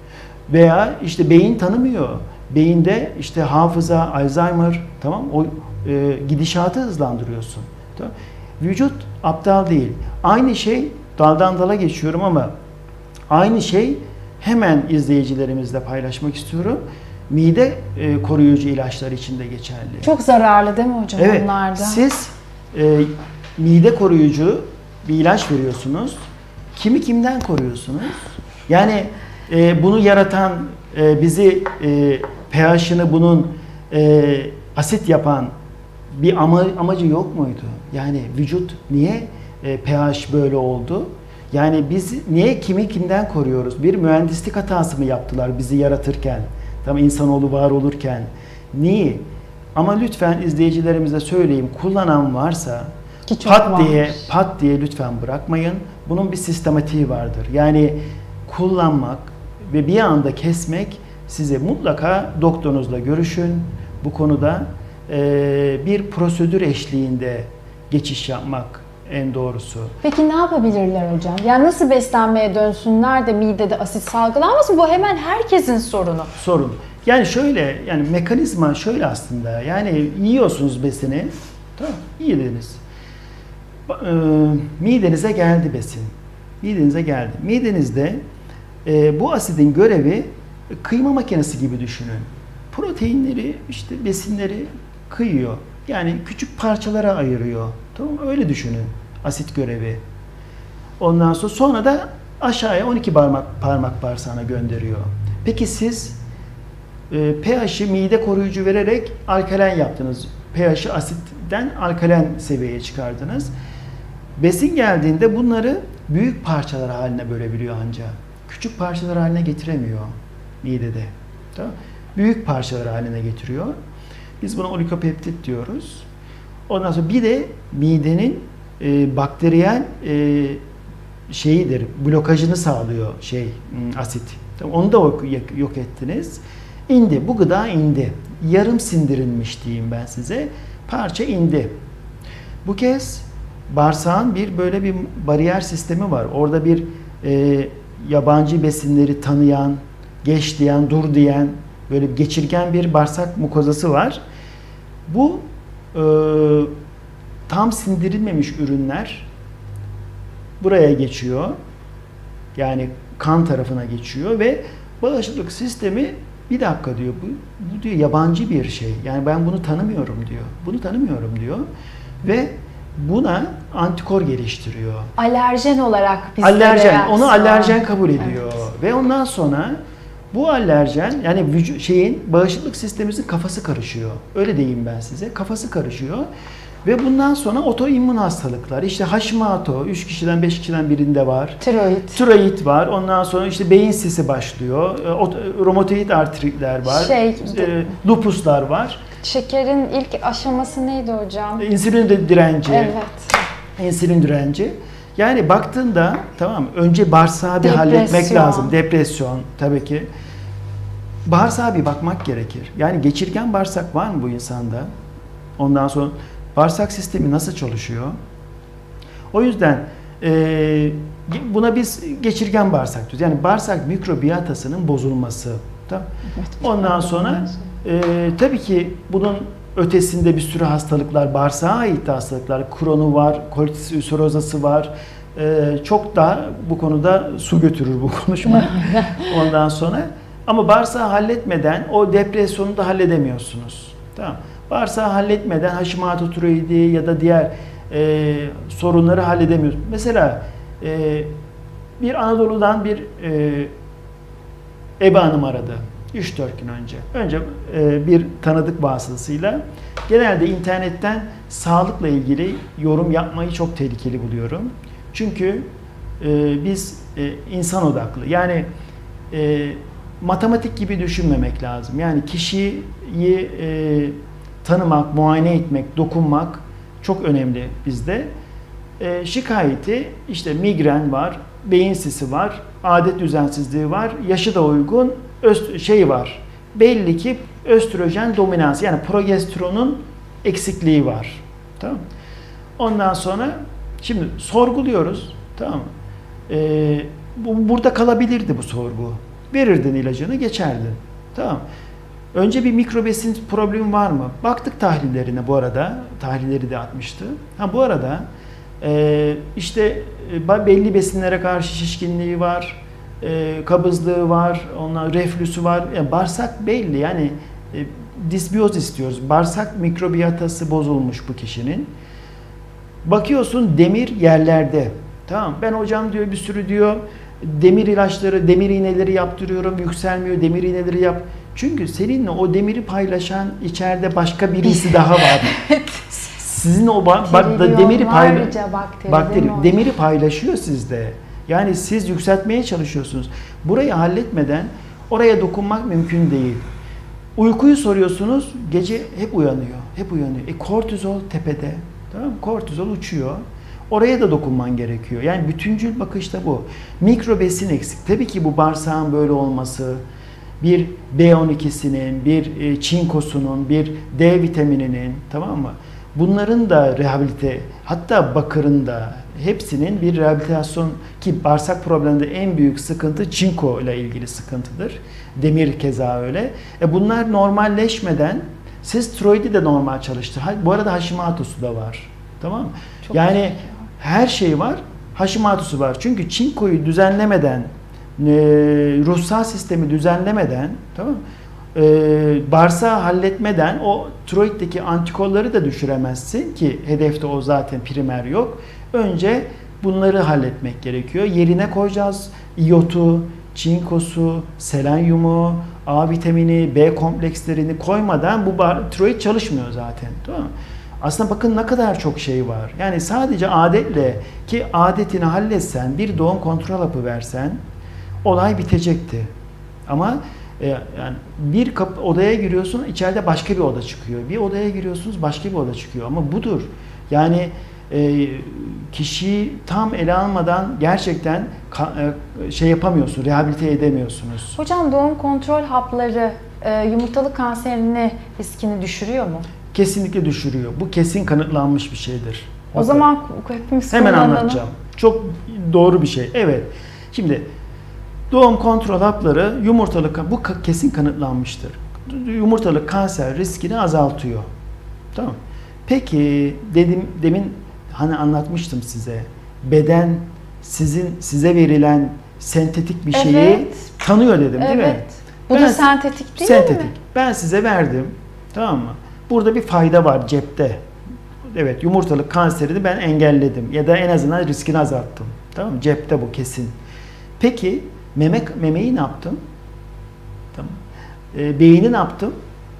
Veya işte beyin tanımıyor. Beyinde işte hafıza, Alzheimer, tamam, o gidişatı hızlandırıyorsun. Tamam. Vücut aptal değil. Aynı şey, daldan dala geçiyorum ama aynı şey hemen izleyicilerimizle paylaşmak istiyorum. Mide koruyucu ilaçlar için de geçerli. Çok zararlı değil mi hocam evet, onlar da? Siz mide koruyucu bir ilaç veriyorsunuz. Kimi kimden koruyorsunuz? Yani bunu yaratan, bizi pH'ını bunun asit yapan bir amacı yok muydu? Yani vücut niye pH böyle oldu? Yani biz niye kimi kimden koruyoruz? Bir mühendislik hatası mı yaptılar bizi yaratırken? Tam insanoğlu var olurken. Niye? Ama lütfen izleyicilerimize söyleyeyim, kullanan varsa ki çok varmış. Pat diye lütfen bırakmayın. Bunun bir sistematiği vardır. Yani kullanmak ve bir anda kesmek, size mutlaka doktorunuzla görüşün. Bu konuda bir prosedür eşliğinde geçiş yapmak en doğrusu. Peki ne yapabilirler hocam? Yani nasıl beslenmeye dönsünler de midede asit salgılanmasın? Bu hemen herkesin sorunu. Sorun. Yani şöyle, yani mekanizma şöyle aslında. Yani yiyorsunuz besini. Tamam, yediniz. Midenize geldi besin. Midenize geldi. Midenizde bu asidin görevi kıyma makinesi gibi düşünün. Proteinleri, işte besinleri kıyıyor. Yani küçük parçalara ayırıyor. Tamam, öyle düşünün asit görevi. Ondan sonra da aşağıya 12 parmak bağırsağına gönderiyor. Peki siz pH'i mide koruyucu vererek alkalen yaptınız. pH'i asitten alkalen seviyeye çıkardınız. Besin geldiğinde bunları büyük parçalar haline bölebiliyor ancak. Küçük parçalar haline getiremiyor midede. Tamam? Büyük parçalar haline getiriyor. Biz buna oligopeptit diyoruz. Ondan sonra bir de midenin bakteriyel şeyidir, blokajını sağlıyor asit. Tamam, onu da yok ettiniz. İndi, bu gıda indi. Yarım sindirilmiş diyeyim ben size. Parça indi. Bu kez bağırsağın böyle bir bariyer sistemi var. Orada bir yabancı besinleri tanıyan, geç diyen, dur diyen, böyle geçirgen bir bağırsak mukozası var. Bu tam sindirilmemiş ürünler buraya geçiyor. Yani kan tarafına geçiyor ve bağışıklık sistemi bir dakika diyor, bu diyor yabancı bir şey. Yani ben bunu tanımıyorum diyor. Bunu tanımıyorum diyor. Ve buna antikor geliştiriyor. Alerjen olarak bizde alerjen, onu alerjen kabul ediyor. Evet. Ve ondan sonra bu alerjen, yani bağışıklık sistemimizin kafası karışıyor. Öyle diyeyim ben size. Kafası karışıyor. Ve bundan sonra otoimmün hastalıklar, işte Hashimoto, 3 kişiden 5 kişiden birinde var. Tiroid var. Ondan sonra işte beyin sisi başlıyor. Romatoid artritler var. Lupuslar var. Şekerin ilk aşaması neydi hocam? İnsülin direnci. Evet. İnsülin direnci. Yani baktığında tamam, önce bağırsağı bir halletmek lazım. Depresyon tabii ki. Bağırsağa bir bakmak gerekir. Yani geçirgen bağırsak var mı bu insanda? Ondan sonra bağırsak sistemi nasıl çalışıyor? O yüzden buna biz geçirgen bağırsak diyoruz. Yani bağırsak mikrobiyotasının bozulması. Tamam. Ondan sonra tabii ki bunun ötesinde bir sürü hastalıklar, bağırsağa ait hastalıklar, Crohn'u var, kolitis ulcerosa'sı var. Çok da bu konuda su götürür bu konuşma. Ondan sonra ama bağırsağı halletmeden o depresyonu da halledemiyorsunuz. Tamam. Bağırsağı halletmeden Hashimoto tiroidi ya da diğer sorunları halledemiyorsunuz. Mesela bir Anadolu'dan bir Ebe Hanım aradı 3-4 gün önce. Önce bir tanıdık vasıtasıyla, genelde internetten sağlıkla ilgili yorum yapmayı çok tehlikeli buluyorum. Çünkü biz insan odaklı, yani matematik gibi düşünmemek lazım. Yani kişiyi tanımak, muayene etmek, dokunmak çok önemli bizde. Şikayeti işte migren var, beyin sisi var, adet düzensizliği var, yaşı da uygun, var. Belli ki östrojen dominansı, yani progesteronun eksikliği var. Tamam. Ondan sonra şimdi sorguluyoruz. Tamam. Burada kalabilirdi bu sorgu. Verirdin ilacını, geçerdin. Tamam. Önce bir mikrobesin problemi var mı? Baktık tahlillerine bu arada. Tahlilleri de atmıştı. Bu arada işte belli besinlere karşı şişkinliği var. Kabızlığı var. Ondan reflüsü var. Yani bağırsak belli. Yani disbiyoz istiyoruz. Bağırsak mikrobiyotası bozulmuş bu kişinin. Bakıyorsun demir yerlerde. Tamam. Ben hocam diyor bir sürü diyor demir ilaçları, demir iğneleri yaptırıyorum. Yükselmiyor. Demir iğneleri yap. Çünkü seninle o demiri paylaşan içeride başka birisi daha var. Sizin o demiri paylaşıyor sizde. Yani siz yükseltmeye çalışıyorsunuz. Burayı halletmeden oraya dokunmak mümkün değil. Uykuyu soruyorsunuz, gece hep uyanıyor. Hep uyanıyor. Kortizol tepede. Tamam mı? Kortizol uçuyor. Oraya da dokunman gerekiyor. Yani bütüncül bakışta bu. Mikro besin eksik. Tabii ki bu bağırsağın böyle olması, bir B12'sinin, bir çinkosunun, bir D vitamininin, tamam mı? Bunların da rehabilite, hatta bakırın da hepsinin bir rehabilitasyon, ki bağırsak probleminde en büyük sıkıntı çinko ile ilgili sıkıntıdır. Demir keza öyle. Bunlar normalleşmeden siz tiroidi de normal çalıştı. Bu arada Hashimoto'su da var. Tamam mı? Çok yani her şey var. Hashimoto'su var. Çünkü çinkoyu düzenlemeden, ruhsal sistemi düzenlemeden, tamam mı? Bağırsağı halletmeden o tiroiddeki antikorları da düşüremezsin ki hedefte o zaten primer yok. Önce bunları halletmek gerekiyor. Yerine koyacağız iyotu, çinkosu, selenyumu, A vitamini, B komplekslerini koymadan bu tiroid çalışmıyor zaten. Tamam mı? Aslında bakın ne kadar çok şey var. Yani sadece adetle, ki adetini halletsen, bir doğum kontrol hapı versen olay bitecekti. Ama yani bir odaya giriyorsun, içeride başka bir oda çıkıyor. Bir odaya giriyorsunuz, başka bir oda çıkıyor. Ama budur. Yani kişiyi tam ele almadan gerçekten şey yapamıyorsun, rehabilite edemiyorsunuz. Hocam doğum kontrol hapları yumurtalık kanserini riskini düşürüyor mu? Kesinlikle düşürüyor. Bu kesin kanıtlanmış bir şeydir. O zaman hepimiz hemen kullanalım. anlatacağım. Çok doğru bir şey. Evet. Şimdi doğum kontrol hapları yumurtalık, bu kesin kanıtlanmıştır. Yumurtalık kanser riskini azaltıyor. Tamam. Peki demin hani anlatmıştım size. Beden size verilen sentetik bir şeyi tanıyor dedim, değil mi? Bu da sentetik değil sentetik. mi? Ben size verdim. Tamam mı? Burada bir fayda var cepte. Evet, yumurtalık kanserini ben engelledim ya da en azından riskini azalttım. Tamam mı? Cepte bu kesin. Peki memeyi ne yaptım? Tamam. Beyni ne yaptım?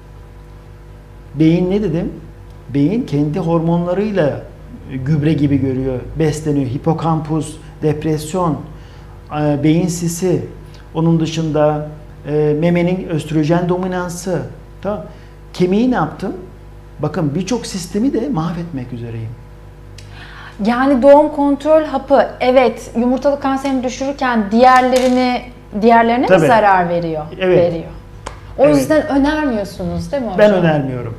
Beyin ne dedim? Beyin kendi hormonlarıyla gübre gibi görüyor, besleniyor. Hipokampus, depresyon, beyin sisi, onun dışında memenin östrojen dominansı. Tamam. Kemiği ne yaptım? Bakın birçok sistemi de mahvetmek üzereyim. Yani doğum kontrol hapı evet yumurtalık kanserini düşürürken diğerlerine mi zarar veriyor? Evet. Veriyor. O yüzden önermiyorsunuz değil mi hocam? Ben önermiyorum.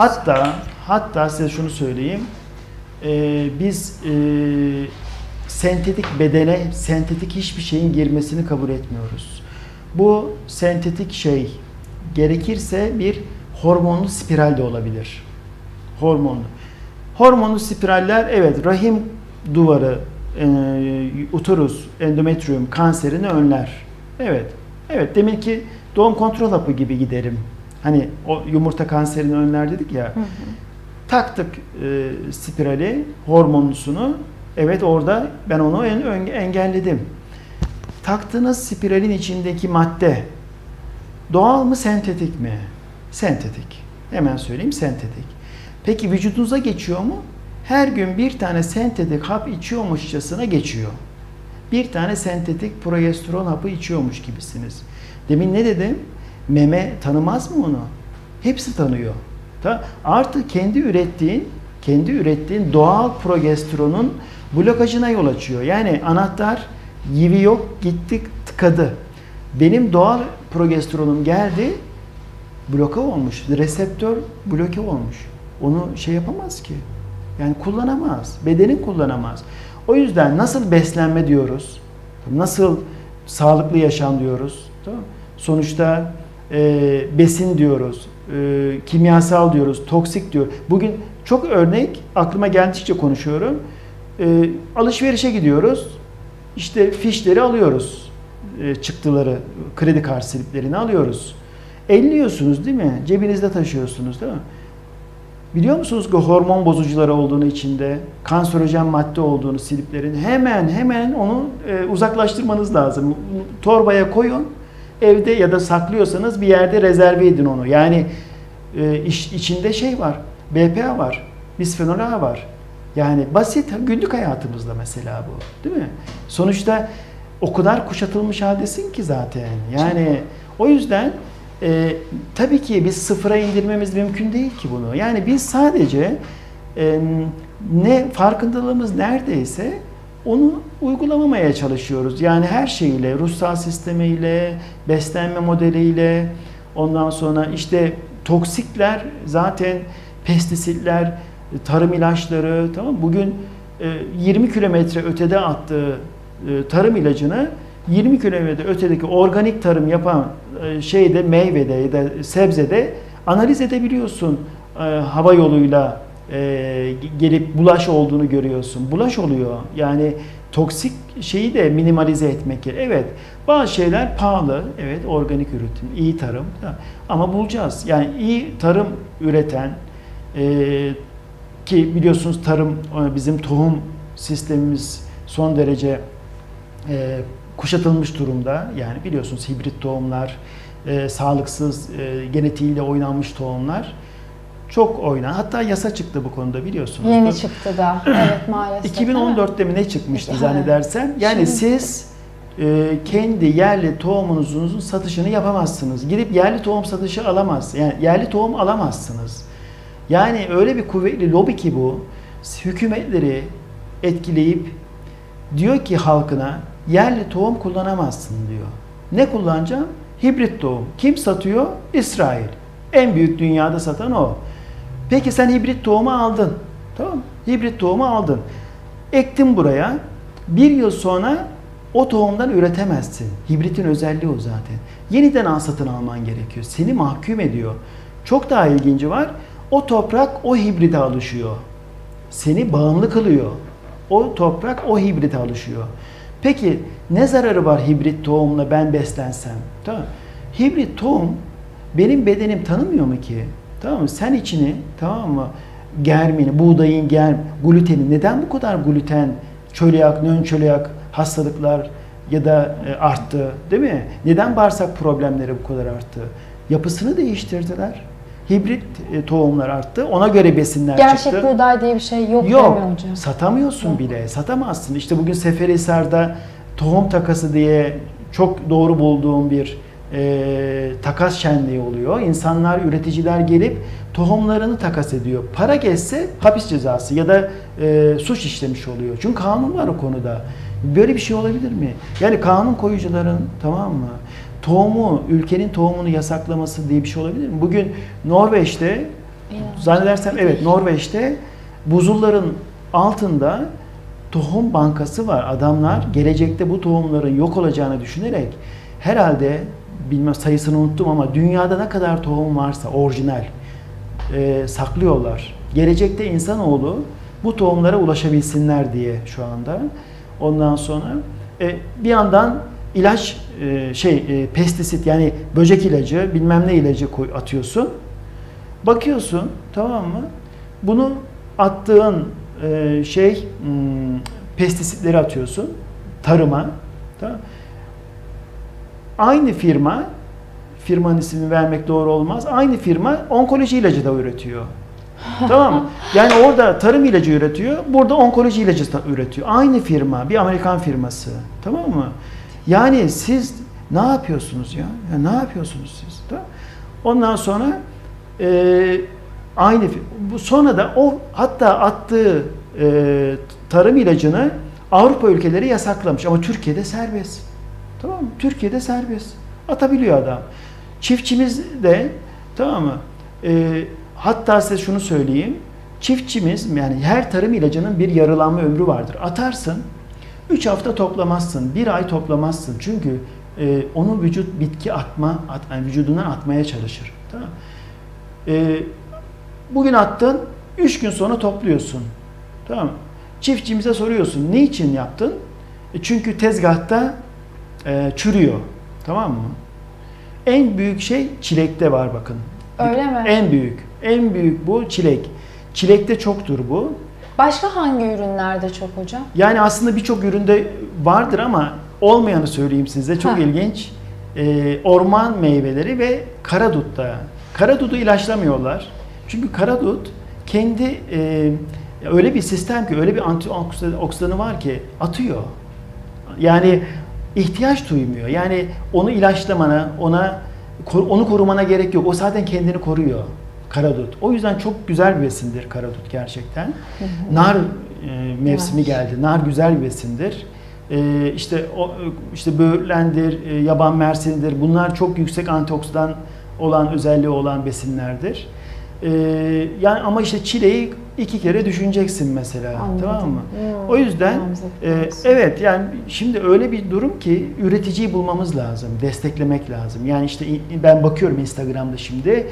Hatta size şunu söyleyeyim. Biz sentetik bedene sentetik hiçbir şeyin girmesini kabul etmiyoruz. Bu sentetik şey gerekirse bir hormonlu spiral de olabilir. Hormonlu spiraller evet rahim duvarı, uterus, endometrium kanserini önler. Evet demin ki doğum kontrol hapı gibi giderim. Hani o yumurta kanserini önler dedik ya. Taktık spirali, hormonlusunu. Evet orada ben onu engelledim. Taktığınız spiralin içindeki madde doğal mı, sentetik mi? Sentetik. Hemen söyleyeyim, sentetik. Peki vücudunuza geçiyor mu? Her gün bir tane sentetik hap içiyormuşçasına geçiyor. Bir tane sentetik progesteron hapı içiyormuş gibisiniz. Demin ne dedim? Meme tanımaz mı onu? Hepsi tanıyor. Artık kendi ürettiğin doğal progesteronun blokajına yol açıyor. Yani anahtar yivi yok, gitti tıkadı. Benim doğal progesteronum geldi, bloke olmuş. Reseptör bloke olmuş. Onu şey yapamaz ki. Yani kullanamaz. Bedenin kullanamaz. O yüzden nasıl beslenme diyoruz? Nasıl sağlıklı yaşam diyoruz? Tamam. Sonuçta besin diyoruz. Kimyasal diyoruz. Toksik diyor. Bugün çok örnek aklıma geldikçe konuşuyorum. Alışverişe gidiyoruz. İşte fişleri alıyoruz. Çıktıları, kredi kart sliplerini alıyoruz. Elliyorsunuz değil mi? Cebinizde taşıyorsunuz değil mi? Biliyor musunuz ki hormon bozucuları olduğunu içinde, kanserojen madde olduğunu sliplerin hemen onu uzaklaştırmanız lazım. Torbaya koyun, evde ya da saklıyorsanız bir yerde rezerve edin onu. Yani içinde şey var, BPA var, bisfenol A var. Yani basit günlük hayatımızda mesela bu, değil mi? Sonuçta o kadar kuşatılmış haldesin ki zaten. Yani o yüzden tabii ki biz sıfıra indirmemiz mümkün değil ki bunu. Yani biz sadece ne farkındalığımız neredeyse onu uygulamamaya çalışıyoruz. Yani her şeyle, ruhsal sistemiyle, beslenme modeliyle, ondan sonra işte toksikler, zaten pestisitler, tarım ilaçları, tamam mı? Bugün 20 kilometre ötede attığı tarım ilacını 20 kilometre ötedeki organik tarım yapan şeyde, meyvede ya da sebzede analiz edebiliyorsun. Hava yoluyla gelip bulaş olduğunu görüyorsun. Bulaş oluyor. Yani toksik şeyi de minimalize etmek gerekiyor. Evet, bazı şeyler pahalı. Evet, organik üretim, iyi tarım. Ama bulacağız. Yani iyi tarım üreten ki biliyorsunuz tarım, bizim tohum sistemimiz son derece kuşatılmış durumda. Yani biliyorsunuz hibrit tohumlar, sağlıksız, genetiğiyle oynanmış tohumlar çok oynan. Hatta yasa çıktı bu konuda, biliyorsunuz. Yeni çıktı da. Evet, maalesef. 2014'te mi ne çıkmıştı İşte, zannedersem. Yani şimdi siz kendi yerli tohumunuzun satışını yapamazsınız. Gidip yerli tohum satışı alamazsınız. Yani yerli tohum alamazsınız. Yani öyle bir kuvvetli lobi ki bu, hükümetleri etkileyip diyor ki halkına yerli tohum kullanamazsın diyor. Ne kullanacağım? Hibrit tohum. Kim satıyor? İsrail. En büyük dünyada satan o. Peki sen hibrit tohumu aldın. Tamam mı? Hibrit tohumu aldın. Ektin buraya. Bir yıl sonra o tohumdan üretemezsin. Hibritin özelliği o zaten. Yeniden satın alman gerekiyor. Seni mahkum ediyor. Çok daha ilginci var. O toprak o hibrite alışıyor. Seni bağımlı kılıyor. O toprak o hibrite alışıyor. Peki ne zararı var hibrit tohumla ben beslensem? Tamam. Hibrit tohum benim bedenim tanımıyor mu ki? Tamam mı? Sen içini, tamam mı? Germini, buğdayın gluteni. Neden bu kadar gluten, çölyak, nön-çölyak hastalıklar ya da arttı, değil mi? Neden bağırsak problemleri bu kadar arttı? Yapısını değiştirdiler. Hibrit tohumlar arttı. Ona göre besinler çıktı. Gerçek buğday diye bir şey yok. Yok. Satamıyorsun bile. Satamazsın. İşte bugün Seferihisar'da tohum takası diye çok doğru bulduğum bir takas şenliği oluyor. İnsanlar, üreticiler gelip tohumlarını takas ediyor. Para geçse hapis cezası ya da suç işlemiş oluyor. Çünkü kanun var o konuda. Böyle bir şey olabilir mi? Yani kanun koyucuların, tamam mı, tohumu, ülkenin tohumunu yasaklaması diye bir şey olabilir mi? Bugün Norveç'te, zannedersem evet, Norveç'te buzulların altında tohum bankası var. Adamlar gelecekte bu tohumların yok olacağını düşünerek herhalde, bilmem sayısını unuttum ama dünyada ne kadar tohum varsa orijinal saklıyorlar. Gelecekte insanoğlu bu tohumlara ulaşabilsinler diye şu anda. Ondan sonra bir yandan ilaç pestisit, yani böcek ilacı, bilmem ne ilacı atıyorsun. Bakıyorsun, tamam mı? Bunu attığın pestisitleri atıyorsun tarıma. Tamam. Aynı firmanın ismini vermek doğru olmaz. Aynı firma onkoloji ilacı da üretiyor. Tamam mı? Yani orada tarım ilacı üretiyor, burada onkoloji ilacı da üretiyor. Aynı firma, bir Amerikan firması. Tamam mı? Yani siz ne yapıyorsunuz ya? Ne yapıyorsunuz siz? Tamam. Ondan sonra sonra da o hatta attığı tarım ilacını Avrupa ülkeleri yasaklamış ama Türkiye'de serbest. Tamam mı? Türkiye'de serbest. Atabiliyor adam. Çiftçimiz de, tamam mı? Hatta size şunu söyleyeyim. Çiftçimiz, yani her tarım ilacının bir yarılanma ömrü vardır. Atarsın, 3 hafta toplamazsın, 1 ay toplamazsın. Çünkü onun bitki yani vücudundan atmaya çalışır. Tamam. Bugün attın, 3 gün sonra topluyorsun. Tamam. Çiftçimize soruyorsun, ne için yaptın? Çünkü tezgahta çürüyor. Tamam mı? En büyük şey çilekte var bakın. Öyle mi? En büyük. En büyük bu çilek. Çilekte çoktur bu. Başka hangi ürünlerde çok hocam? Yani aslında birçok üründe vardır ama olmayanı söyleyeyim size. Çok ilginç. Orman meyveleri ve karadutta. Karadutu ilaçlamıyorlar. Çünkü karadut kendi öyle bir sistem ki, öyle bir antioksidanı var ki atıyor. Yani ihtiyaç duymuyor. Yani onu ilaçlamana, onu korumana gerek yok. O zaten kendini koruyor. Karadut. O yüzden çok güzel bir besindir karadut gerçekten. Nar mevsimi geldi. Nar güzel bir besindir. İşte böğürtlendir, yaban mersindir. Bunlar çok yüksek antioksidan olan özelliği olan besinlerdir. Yani ama işte çileği 2 kere düşüneceksin mesela. Anladım. Tamam mı? O yüzden evet, yani şimdi öyle bir durum ki üreticiyi bulmamız lazım, desteklemek lazım. Yani işte ben bakıyorum Instagram'da şimdi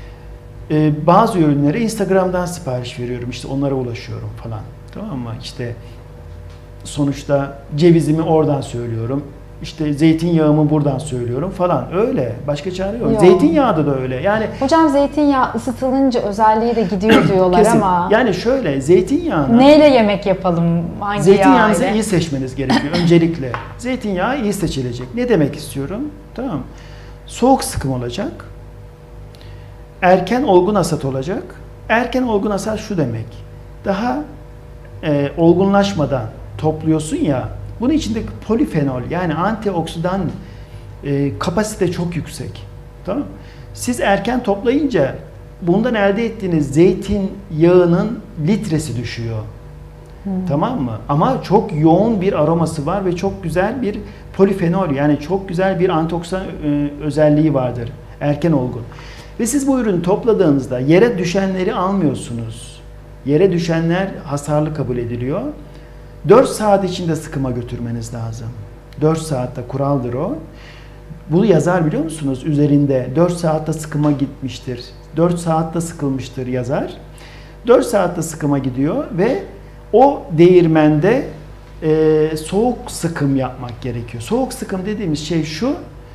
bazı ürünlere Instagram'dan sipariş veriyorum, işte onlara ulaşıyorum falan. Tamam mı? İşte sonuçta cevizimi oradan söylüyorum. İşte zeytinyağımı buradan söylüyorum falan. Öyle. Başka çare yok. Zeytinyağı da öyle. Yani hocam zeytinyağı ısıtılınca özelliği de gidiyor diyorlar kesin. ama. Yani şöyle zeytinyağını Neyle yemek yapalım? Hangi zeytinyağınızı yağ ile? iyi seçmeniz gerekiyor. Öncelikle zeytinyağı iyi seçilecek. Ne demek istiyorum? Tamam. Soğuk sıkım olacak. Erken olgun hasat olacak. Erken olgun hasat şu demek. Daha olgunlaşmadan topluyorsun ya. Bunun içindeki polifenol, yani antioksidan kapasite çok yüksek. Tamam? Siz erken toplayınca bundan elde ettiğiniz zeytin yağının litresi düşüyor. Tamam mı? Ama çok yoğun bir aroması var ve çok güzel bir polifenol, yani çok güzel bir antioksidan özelliği vardır. Erken olgun. Ve siz bu ürünü topladığınızda yere düşenleri almıyorsunuz. Yere düşenler hasarlı kabul ediliyor. 4 saat içinde sıkıma götürmeniz lazım. 4 saatte kuraldır o. Bunu yazar biliyor musunuz? Üzerinde 4 saatte sıkıma gitmiştir. 4 saatte sıkılmıştır yazar. 4 saatte sıkıma gidiyor ve o değirmende soğuk sıkım yapmak gerekiyor. Soğuk sıkım dediğimiz şey şu.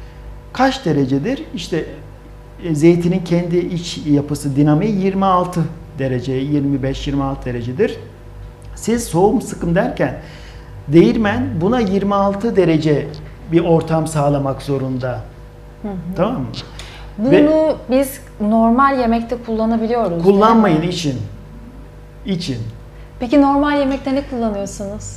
Kaç derecedir? İşte zeytinin kendi iç yapısı, dinamiği 26 derece, 25-26 derecedir. Siz soğuk sıkım derken değirmen buna 26 derece bir ortam sağlamak zorunda. Tamam mı? Bunu biz normal yemekte kullanabiliyoruz. Kullanmayın, için. İçin. Peki normal yemekte ne kullanıyorsunuz?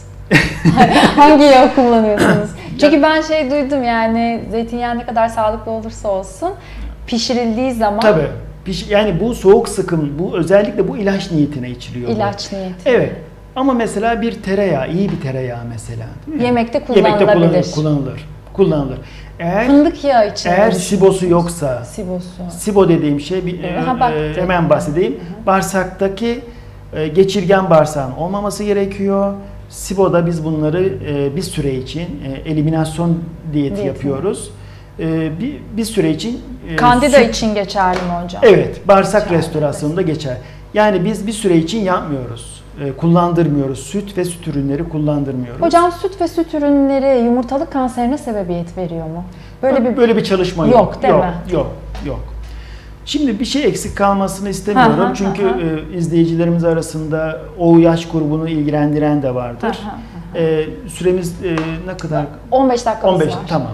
Hangi yağ kullanıyorsunuz? Çünkü ben duydum, yani zeytinyağı ne kadar sağlıklı olursa olsun pişirildiği zaman... Tabii. Yani bu soğuk sıkım, bu özellikle bu ilaç niyetine içiliyor. İlaç niyeti. Evet. Ama mesela bir tereyağı, iyi bir tereyağı mesela. Yemekte kullanılabilir. Kullanılır. Fındık yağı için. Eğer sibosu yoksa, sibo dediğim şey hemen bahsedeyim. Bağırsaktaki geçirgen bağırsağın olmaması gerekiyor. Sibo'da biz bunları bir süre için eliminasyon diyeti yapıyoruz. Bir süre için Candida için geçerli mi hocam? Evet, bağırsak restorasyonunda geçer. Yani biz bir süre için yapmıyoruz. Kullandırmıyoruz. Süt ve süt ürünleri kullandırmıyoruz. Hocam süt ve süt ürünleri yumurtalık kanserine sebebiyet veriyor mu? Böyle bir çalışma yok. Yok değil mi? Yok. Şimdi bir şey eksik kalmasını istemiyorum. Çünkü izleyicilerimiz arasında o yaş grubunu ilgilendiren de vardır. Süremiz ne kadar? 15 dakikamız 15, var. tamam.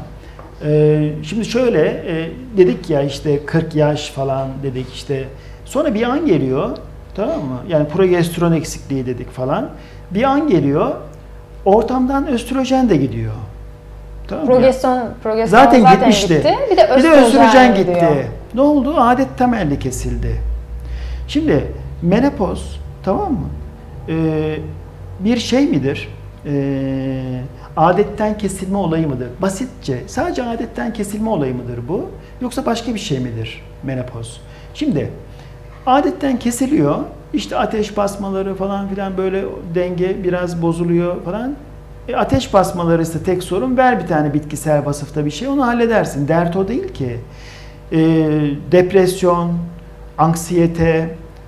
Şimdi şöyle dedik ya, işte 40 yaş falan dedik işte. Sonra bir an geliyor, tamam mı? Yani progesteron eksikliği dedik falan. Bir an geliyor, ortamdan östrojen de gidiyor. Tamam mı? Progesteron zaten gitmişti. Gitti. Bir de östrojen gitti. gidiyor. Ne oldu? Adet temelli kesildi. Şimdi menopoz, tamam mı? Bir şey midir? Adetten kesilme olayı mıdır? Basitçe sadece adetten kesilme olayı mıdır bu? Yoksa başka bir şey midir menopoz? Şimdi adetten kesiliyor. İşte ateş basmaları falan filan, böyle denge biraz bozuluyor falan. Ateş basmaları ise tek sorun. Ver bir tane bitkisel vasıfta bir şey, onu halledersin. Dert o değil ki. Depresyon, anksiyete,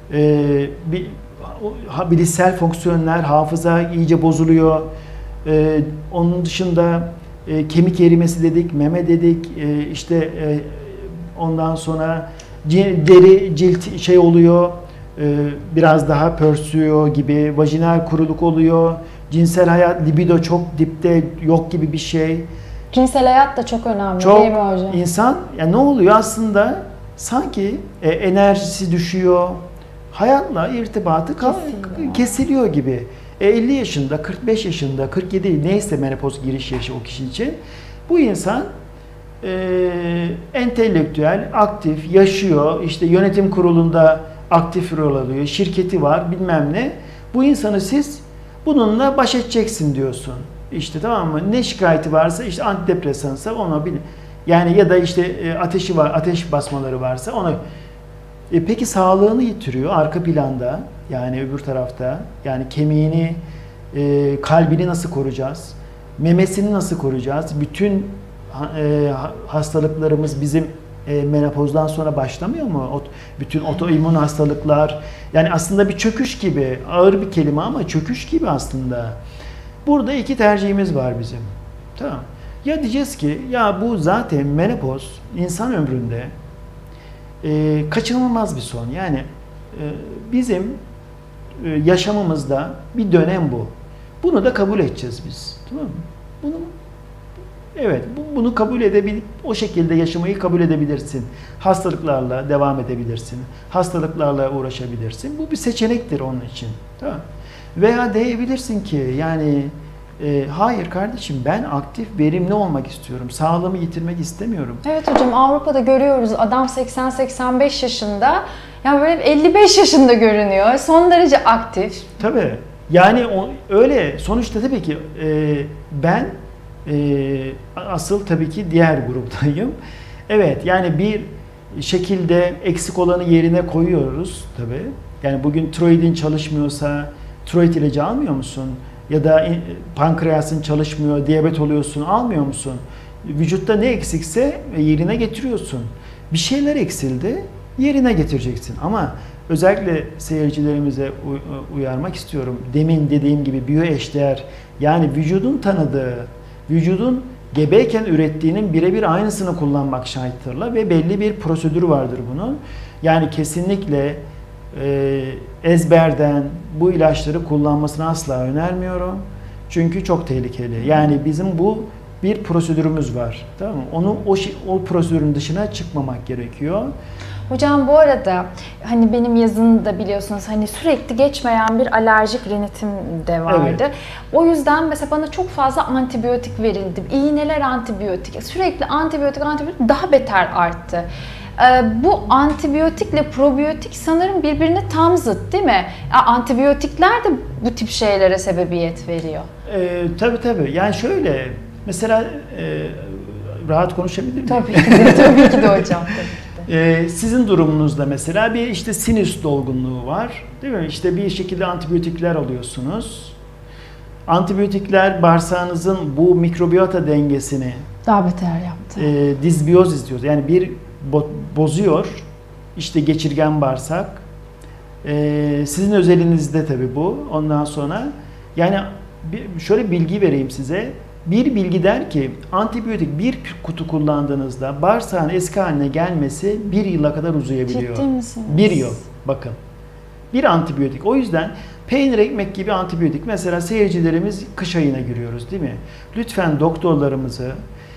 bilişsel fonksiyonlar, hafıza iyice bozuluyor. Onun dışında kemik erimesi dedik, meme dedik, ondan sonra deri, cilt oluyor, biraz daha pörsüyor gibi, vajinal kuruluk oluyor, cinsel hayat, libido çok dipte, yok gibi bir şey. Cinsel hayat da çok önemli çok, değil mi hocam? İnsan, yani ne oluyor aslında? Sanki enerjisi düşüyor, hayatla irtibatı kesiliyor gibi. 50 yaşında, 45 yaşında, 47 neyse menopoz giriş yaşı o kişi için, bu insan entelektüel, aktif, yaşıyor, işte yönetim kurulunda aktif rol alıyor, şirketi var, bilmem ne. Bu insanı siz bununla baş edeceksin diyorsun. İşte tamam mı? Ne şikayeti varsa, işte antidepresansa ona yani ya da işte ateşi var, ateş basmaları varsa ona. Peki sağlığını yitiriyor arka planda, yani öbür tarafta. Yani kemiğini, kalbini nasıl koruyacağız? Memesini nasıl koruyacağız? Bütün hastalıklarımız bizim menopozdan sonra başlamıyor mu? Bütün otoimmün hastalıklar. Yani aslında bir çöküş gibi, ağır bir kelime ama çöküş gibi aslında. Burada iki tercihimiz var bizim. Tamam. Ya diyeceğiz ki ya bu zaten menopoz insan ömründe kaçınılmaz bir son. Yani bizim yaşamımızda bir dönem bu. Bunu da kabul edeceğiz biz. Tamam mı? Bunu kabul edebilip o şekilde yaşamayı kabul edebilirsin. Hastalıklarla devam edebilirsin. Hastalıklarla uğraşabilirsin. Bu bir seçenektir onun için. Tamam. Veya diyebilirsin ki yani hayır kardeşim, ben aktif, verimli olmak istiyorum. Sağlığımı yitirmek istemiyorum. Evet hocam, Avrupa'da görüyoruz adam 80-85 yaşında, yani böyle 55 yaşında görünüyor. Son derece aktif. Tabii. Yani öyle. Sonuçta tabii ki ben asıl tabii ki diğer gruptayım. Evet, yani bir şekilde eksik olanı yerine koyuyoruz tabii. Yani bugün tiroidin çalışmıyorsa tiroid ilacı almıyor musun? Ya da pankreasın çalışmıyor, diyabet oluyorsun, almıyor musun? Vücutta ne eksikse yerine getiriyorsun. Bir şeyler eksildi, yerine getireceksin. Ama özellikle seyircilerimize uyarmak istiyorum. Demin dediğim gibi biyoeşdeğer, yani vücudun tanıdığı, vücudun gebeyken ürettiğinin birebir aynısını kullanmak şarttırla ve belli bir prosedür vardır bunun. Yani kesinlikle ezberden bu ilaçları kullanmasını asla önermiyorum. Çünkü çok tehlikeli. Yani bizim bu bir prosedürümüz var. Tamam mı? O prosedürün dışına çıkmamak gerekiyor. Hocam bu arada hani benim yazın da biliyorsunuz hani sürekli geçmeyen bir alerjik rinitim de vardı. Evet. O yüzden mesela bana çok fazla antibiyotik verildi. İğneler antibiyotik. Sürekli antibiyotik daha beter arttı. Bu antibiyotikle probiyotik sanırım birbirine tam zıt değil mi? Antibiyotikler de bu tip şeylere sebebiyet veriyor. Tabii. Yani şöyle mesela rahat konuşabilir miyim? Tabii ki de hocam. Sizin durumunuzda mesela bir işte sinüs dolgunluğu var, değil mi? İşte bir şekilde antibiyotikler alıyorsunuz. Antibiyotikler bağırsağınızın bu mikrobiyota dengesini daha beter yaptı. Disbiyozis diyoruz. Yani bir bozuyor. İşte geçirgen bağırsak. Sizin özelinizde tabii bu. Ondan sonra yani şöyle bilgi vereyim size. Bir bilgi der ki antibiyotik bir kutu kullandığınızda bağırsağın eski haline gelmesi 1 yıla kadar uzayabiliyor. Ciddi misiniz? 1 yıl. Bakın. Bir antibiyotik. O yüzden peynir, ekmek gibi antibiyotik. Mesela seyircilerimiz kış ayına giriyoruz değil mi? Lütfen doktorlarımızı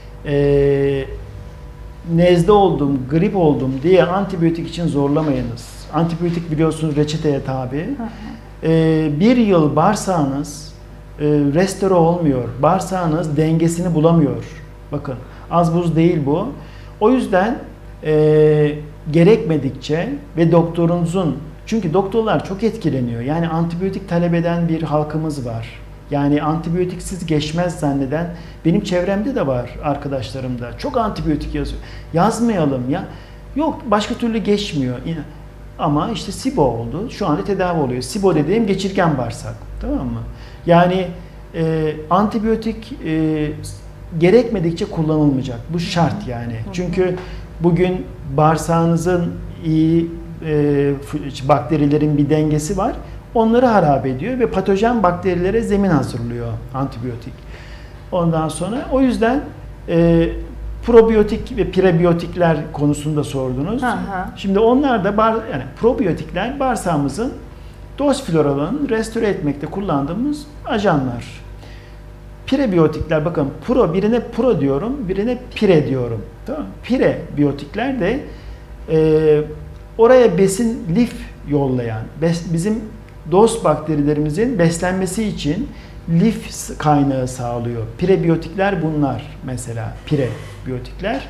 nezle oldum, grip oldum diye antibiyotik için zorlamayınız. Antibiyotik biliyorsunuz reçeteye tabi. 1 yıl bağırsağınız restore olmuyor. Bağırsağınız dengesini bulamıyor. Bakın az buz değil bu. O yüzden gerekmedikçe ve doktorunuzun, çünkü doktorlar çok etkileniyor. Yani antibiyotik talep eden bir halkımız var. Yani antibiyotiksiz geçmez zanneden benim çevremde de var, arkadaşlarımda. Çok antibiyotik yazıyor. Yazmayalım ya. Yok, başka türlü geçmiyor. Ama işte SIBO oldu. Şu anda tedavi oluyor. SIBO dediğim geçirgen bağırsak. Tamam mı? Yani antibiyotik gerekmedikçe kullanılmayacak. Bu şart yani. Çünkü bugün bağırsağınızın iyi bakterilerin bir dengesi var. Onları harap ediyor ve patojen bakterilere zemin hazırlıyor antibiyotik. Ondan sonra o yüzden probiyotik ve prebiyotikler konusunda sordunuz. Şimdi onlar da yani probiyotikler bağırsağımızın doz floralarını restore etmekte kullandığımız ajanlar. Prebiyotikler, bakın birine pro diyorum, birine pire diyorum. Tamam mı? Prebiyotikler de oraya besin, lif yollayan, bizim dost bakterilerimizin beslenmesi için lif kaynağı sağlıyor. Prebiyotikler bunlar mesela, prebiyotikler.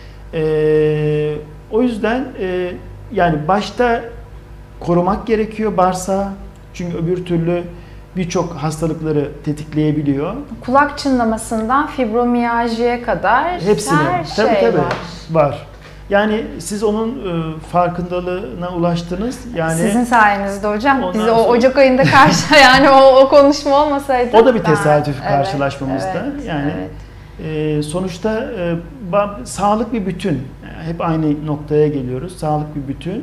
O yüzden yani başta korumak gerekiyor bağırsağı. Çünkü öbür türlü birçok hastalıkları tetikleyebiliyor. Kulak çınlamasından fibromiyaljiye kadar Hepsini. her Tabii, şey tabii, var. var. Yani siz onun farkındalığına ulaştınız. Yani Sizin sayenizde hocam. Biz ondan o sonra- Ocak ayında karşı yani o konuşma olmasaydı. O da bir tesadüf Evet, karşılaşmamızda. evet, Yani evet. sonuçta sağlık bir bütün. Hep aynı noktaya geliyoruz. Sağlık bir bütün.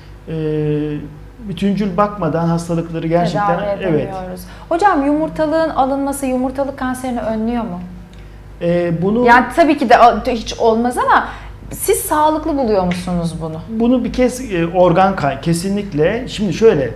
Bütüncül bakmadan hastalıkları gerçekten Tedavi edemiyoruz. Hocam yumurtalığın alınması yumurtalık kanserini önlüyor mu? Bunu Yani tabii ki de hiç olmaz ama siz sağlıklı buluyor musunuz bunu? Bunu bir kez kesinlikle. Şimdi şöyle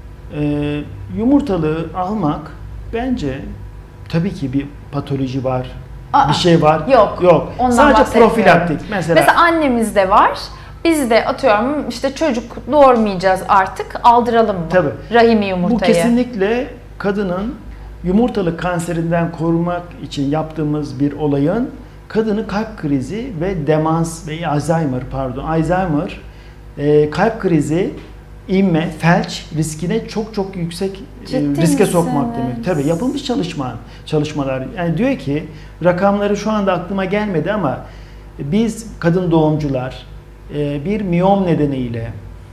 yumurtalığı almak bence tabii ki bir patoloji var. Bir şey var. Yok. Ondan Sadece bahsetmiyorum. profilaktik. Mesela annemizde var. Biz de atıyorum işte çocuk doğurmayacağız artık aldıralım mı? Tabii. Rahimi yumurtayı. bu kesinlikle kadının yumurtalık kanserinden korumak için yaptığımız bir olayın kadını kalp krizi ve demans ve Alzheimer kalp krizi, inme, felç riskine çok yüksek Ciddi riske sokmak misiniz? demek. Tabii yapılmış çalışmalar. Yani diyor ki rakamları şu anda aklıma gelmedi ama biz kadın doğumcular bir miyom nedeniyle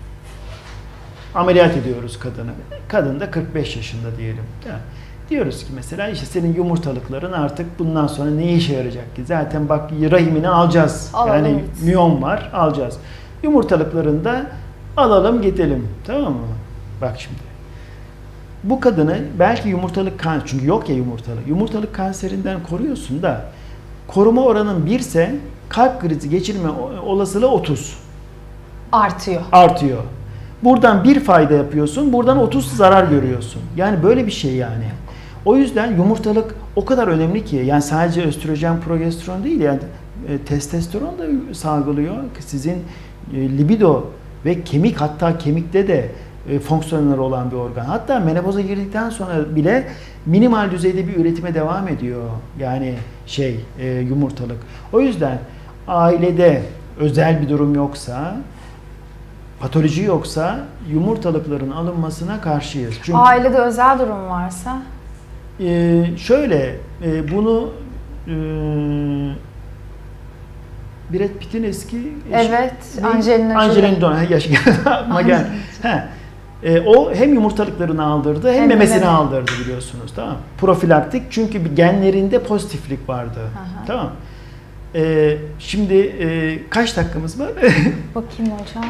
ameliyat ediyoruz kadını. Kadın da 45 yaşında diyelim. Yani diyoruz ki mesela işte senin yumurtalıkların artık bundan sonra ne işe yarayacak ki? Zaten bak rahimini alacağız. Alalım, Yani evet. miyom var, alacağız. Yumurtalıklarını da alalım gidelim. Tamam mı? Bak şimdi. Bu kadını belki yumurtalık kanser, çünkü yok ya yumurtalık kanserinden koruyorsun da koruma oranın 1 ise kalp krizi geçirme olasılığı 30 Artıyor. Buradan bir fayda yapıyorsun, buradan 30 zarar görüyorsun. Yani böyle bir şey yani. O yüzden yumurtalık o kadar önemli ki, yani sadece östrojen, progesteron değil, yani testosteron da salgılıyor. Sizin libido ve kemik, hatta kemikte de fonksiyonları olan bir organ. Hatta menopoza girdikten sonra bile minimal düzeyde bir üretime devam ediyor. Yani yumurtalık. O yüzden ailede özel bir durum yoksa, patoloji yoksa yumurtalıkların alınmasına karşıyız. Çünkü Ailede özel durum varsa? Bunu Brad Pitt'in eski Evet, Angelina Jolie. Yaşı aklıma geldi. O hem yumurtalıklarını aldırdı hem memesini aldırdı biliyorsunuz, tamam. Profilaktik, çünkü bir genlerinde pozitiflik vardı. Aha. Tamam. Şimdi kaç dakikamız var? Bakayım hocam.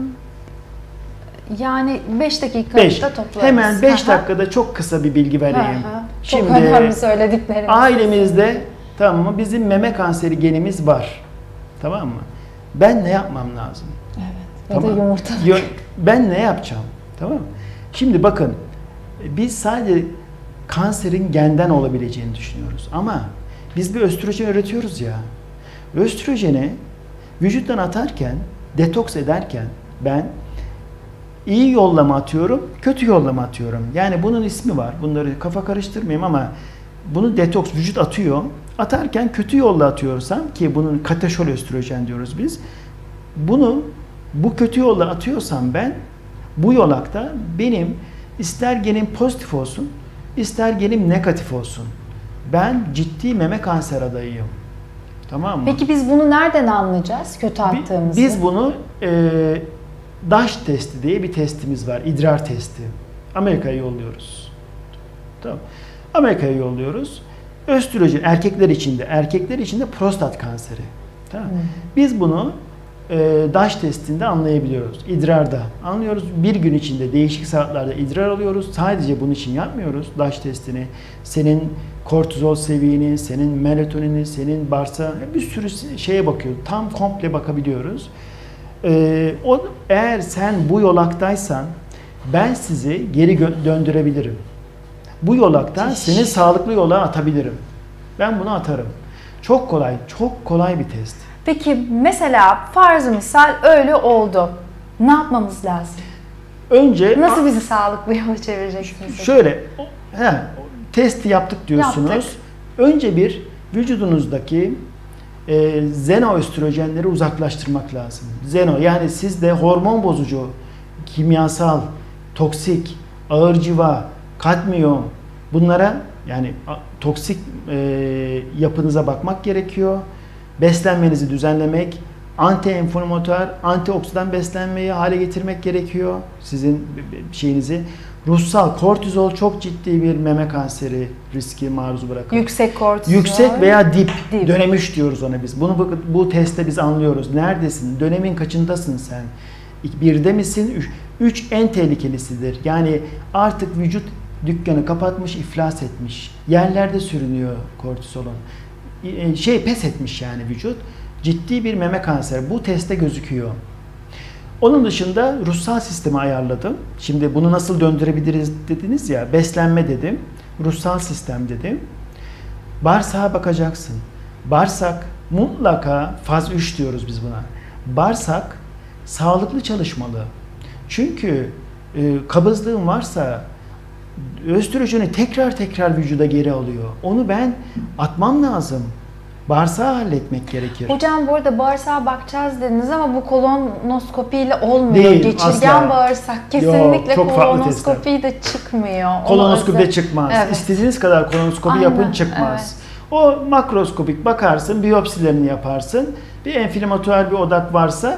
Yani 5 dakikada 5. toplarız. Hemen 5 Aha. dakikada çok kısa bir bilgi vereyim. Aha. Çok önemli söyledikleriniz. Ailemizde, tamam mı, bizim meme kanseri genimiz var. Tamam mı? Ben ne yapmam lazım? Evet. Ya Tamam. da yumurtalık. Ben ne yapacağım? Tamam mı? Şimdi bakın, biz sadece kanserin genden olabileceğini düşünüyoruz. Ama biz bir östrojen üretiyoruz ya. Östrojeni vücuttan atarken, detoks ederken ben iyi yollama atıyorum, kötü yollama atıyorum. Yani bunun ismi var. Bunları kafa karıştırmayayım ama bunu detoks, vücut atıyor. Atarken kötü yolla atıyorsam, ki bunun kateşol östrojen diyoruz biz. Bu kötü yolla atıyorsam ben, bu yolakta benim ister genim pozitif olsun, ister genim negatif olsun, ben ciddi meme kanser adayıyım. Tamam mı? Peki biz bunu nereden anlayacağız? Kötü attığımızı. Biz bunu DASH testi diye bir testimiz var. İdrar testi. Amerika'ya yolluyoruz. Tamam. Amerika'ya yolluyoruz. Östrojen erkekler için de prostat kanseri. Tamam. Biz bunu DASH testinde anlayabiliyoruz. İdrarda anlıyoruz. Bir gün içinde değişik saatlerde idrar alıyoruz. Sadece bunun için yapmıyoruz DASH testini. Senin kortizol seviyeni, senin melatonini, senin bağırsağın, bir sürü şeye bakıyoruz. Tam komple bakabiliyoruz. Eğer sen bu yolaktaysan ben sizi geri döndürebilirim. Bu yolaktan seni sağlıklı yola atabilirim. Ben bunu atarım. Çok kolay bir test. Peki mesela farz misal öyle oldu. Ne yapmamız lazım? Önce Nasıl bizi sağlıklı yola çevireceksiniz? şöyle, testi yaptık diyorsunuz. Yaptık. Önce bir vücudunuzdaki xenoöstrojenleri uzaklaştırmak lazım. Xeno yani sizde hormon bozucu, kimyasal, toksik, ağır civa, kadmiyum bunlara yani toksik yapınıza bakmak gerekiyor. Beslenmenizi düzenlemek, anti-enflamatuar, antioksidan beslenmeyi hale getirmek gerekiyor. Sizin şeyinizi. Ruhsal, kortizol çok ciddi bir meme kanseri riski maruz bırakır. Yüksek kortizol. Yüksek veya dip. Dip. Dönem 3 diyoruz ona biz. Bunu bu testte biz anlıyoruz. Neredesin? Dönemin kaçındasın sen? 1'de misin? 3 en tehlikelisidir. Yani artık vücut dükkanı kapatmış, iflas etmiş. Yerlerde sürünüyor kortizolun. Pes etmiş yani vücut. Ciddi bir meme kanseri. Bu testte gözüküyor. Onun dışında ruhsal sistemi ayarladım. Şimdi bunu nasıl döndürebiliriz dediniz ya. Beslenme dedim. Ruhsal sistem dedim. Bağırsağa bakacaksın. Bağırsak mutlaka faz 3 diyoruz biz buna. Bağırsak sağlıklı çalışmalı. Çünkü kabızlığın varsa östrojeni tekrar vücuda geri alıyor. Onu ben atmam lazım. Bağırsağı halletmek gerekir. Hocam bu arada bağırsağa bakacağız dediniz ama bu kolonoskopiyle olmuyor. Değil, Geçirgen asla. bağırsak kesinlikle Yok, çok farklı kolonoskopi de çıkmıyor. Kolonoskopi de çıkmaz. Evet. İstediğiniz kadar kolonoskopi Aynen, yapın çıkmaz. O makroskopik bakarsın, biyopsilerini yaparsın. Bir enflamatuar bir odak varsa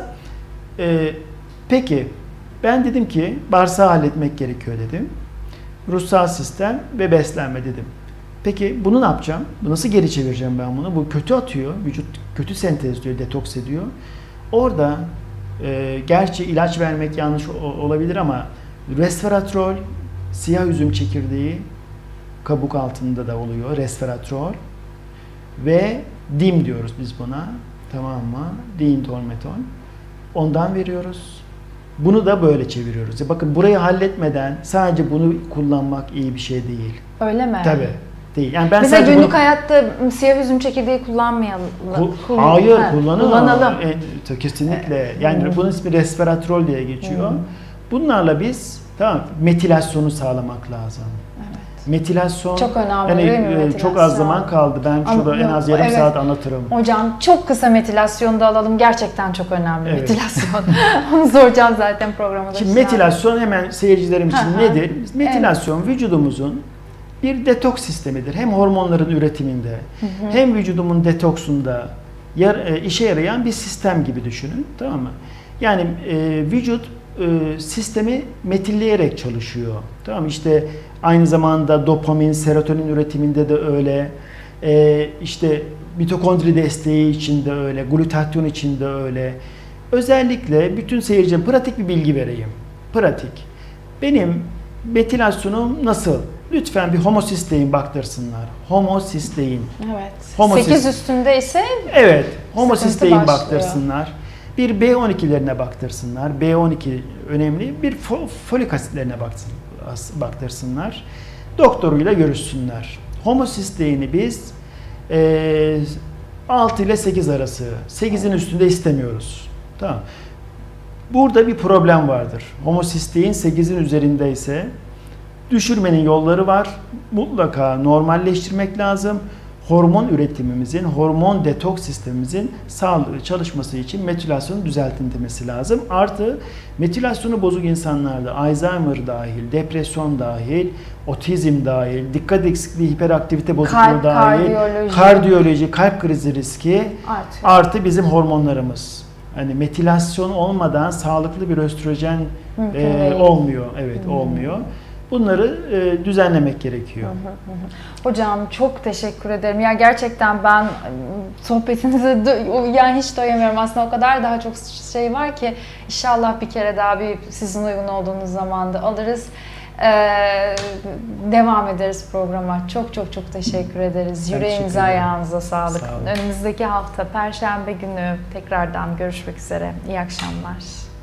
peki ben dedim ki bağırsağı halletmek gerekiyor dedim. Ruhsal sistem ve beslenme dedim. Peki bunu ne yapacağım? Nasıl geri çevireceğim ben bunu? Bu kötü atıyor, vücut kötü sentezliyor, detoks ediyor. Orada gerçi ilaç vermek yanlış olabilir ama resveratrol, siyah üzüm çekirdeği kabuk altında da oluyor, resveratrol ve DIM diyoruz biz buna, tamam mı? Diintormeton. Ondan veriyoruz. Bunu da böyle çeviriyoruz. Bakın burayı halletmeden sadece bunu kullanmak iyi bir şey değil. Öyle mi? Tabii. Değil. Yani ben mesela sadece günlük hayatta siyah üzüm çekirdeği kullanmayalım. Hayır, kullanalım. Kullanalım. Kesinlikle. Yani bunun ismi resveratrol diye geçiyor. Bunlarla biz metilasyonu sağlamak lazım. Evet. Metilasyon çok önemli yani, değil mi metilasyon? Çok az zaman kaldı. Ben şurada en az yarım saat anlatırım. Hocam çok kısa meditasyonu da alalım. Gerçekten çok önemli meditasyon. Onu soracağım zaten programda. Şimdi metilasyon hemen seyircilerim için nedir? Metilasyon vücudumuzun bir detoks sistemidir. Hem hormonların üretiminde hem vücudumun detoksunda işe yarayan bir sistem gibi düşünün. Tamam mı? Yani vücut sistemi metilleyerek çalışıyor. Tamam mı? İşte aynı zamanda dopamin, serotonin üretiminde de öyle. İşte mitokondri desteği için de öyle. Glutatyon için de öyle. Özellikle bütün seyircilere pratik bir bilgi vereyim. Pratik. Benim metilasyonum nasıl? Lütfen bir homosistein baktırsınlar. Homosistein. Evet. 8 üstünde ise homosistein baktırsınlar. Bir B12'lerine baktırsınlar. B12 önemli. Bir folik asitlerine baktırsınlar. Doktoruyla görüşsünler. Homosisteini biz 6 ile 8 arası. 8'in üstünde istemiyoruz. Tamam. Burada bir problem vardır. Homosistein 8'in üzerindeyse düşürmenin yolları var. Mutlaka normalleştirmek lazım. Hormon üretimimizin, hormon detoks sistemimizin sağlıklı çalışması için metilasyonu düzeltilmesi lazım. Artı metilasyonu bozuk insanlarda Alzheimer dahil, depresyon dahil, otizm dahil, dikkat eksikliği, hiperaktivite bozukluğu dahil, kardiyoloji, kalp krizi riski artı bizim hormonlarımız. Hani metilasyon olmadan sağlıklı bir östrojen olmuyor. Evet, olmuyor. Bunları düzenlemek gerekiyor. Hocam çok teşekkür ederim. Ya gerçekten ben sohbetinize yani hiç doyamıyorum. Aslında o kadar daha çok şey var ki inşallah bir kere daha sizin uygun olduğunuz zamanda alırız. Devam ederiz programa. Çok teşekkür ederiz. Yüreğinize, ayağınıza sağlık. Önümüzdeki hafta Perşembe günü tekrardan görüşmek üzere. İyi akşamlar.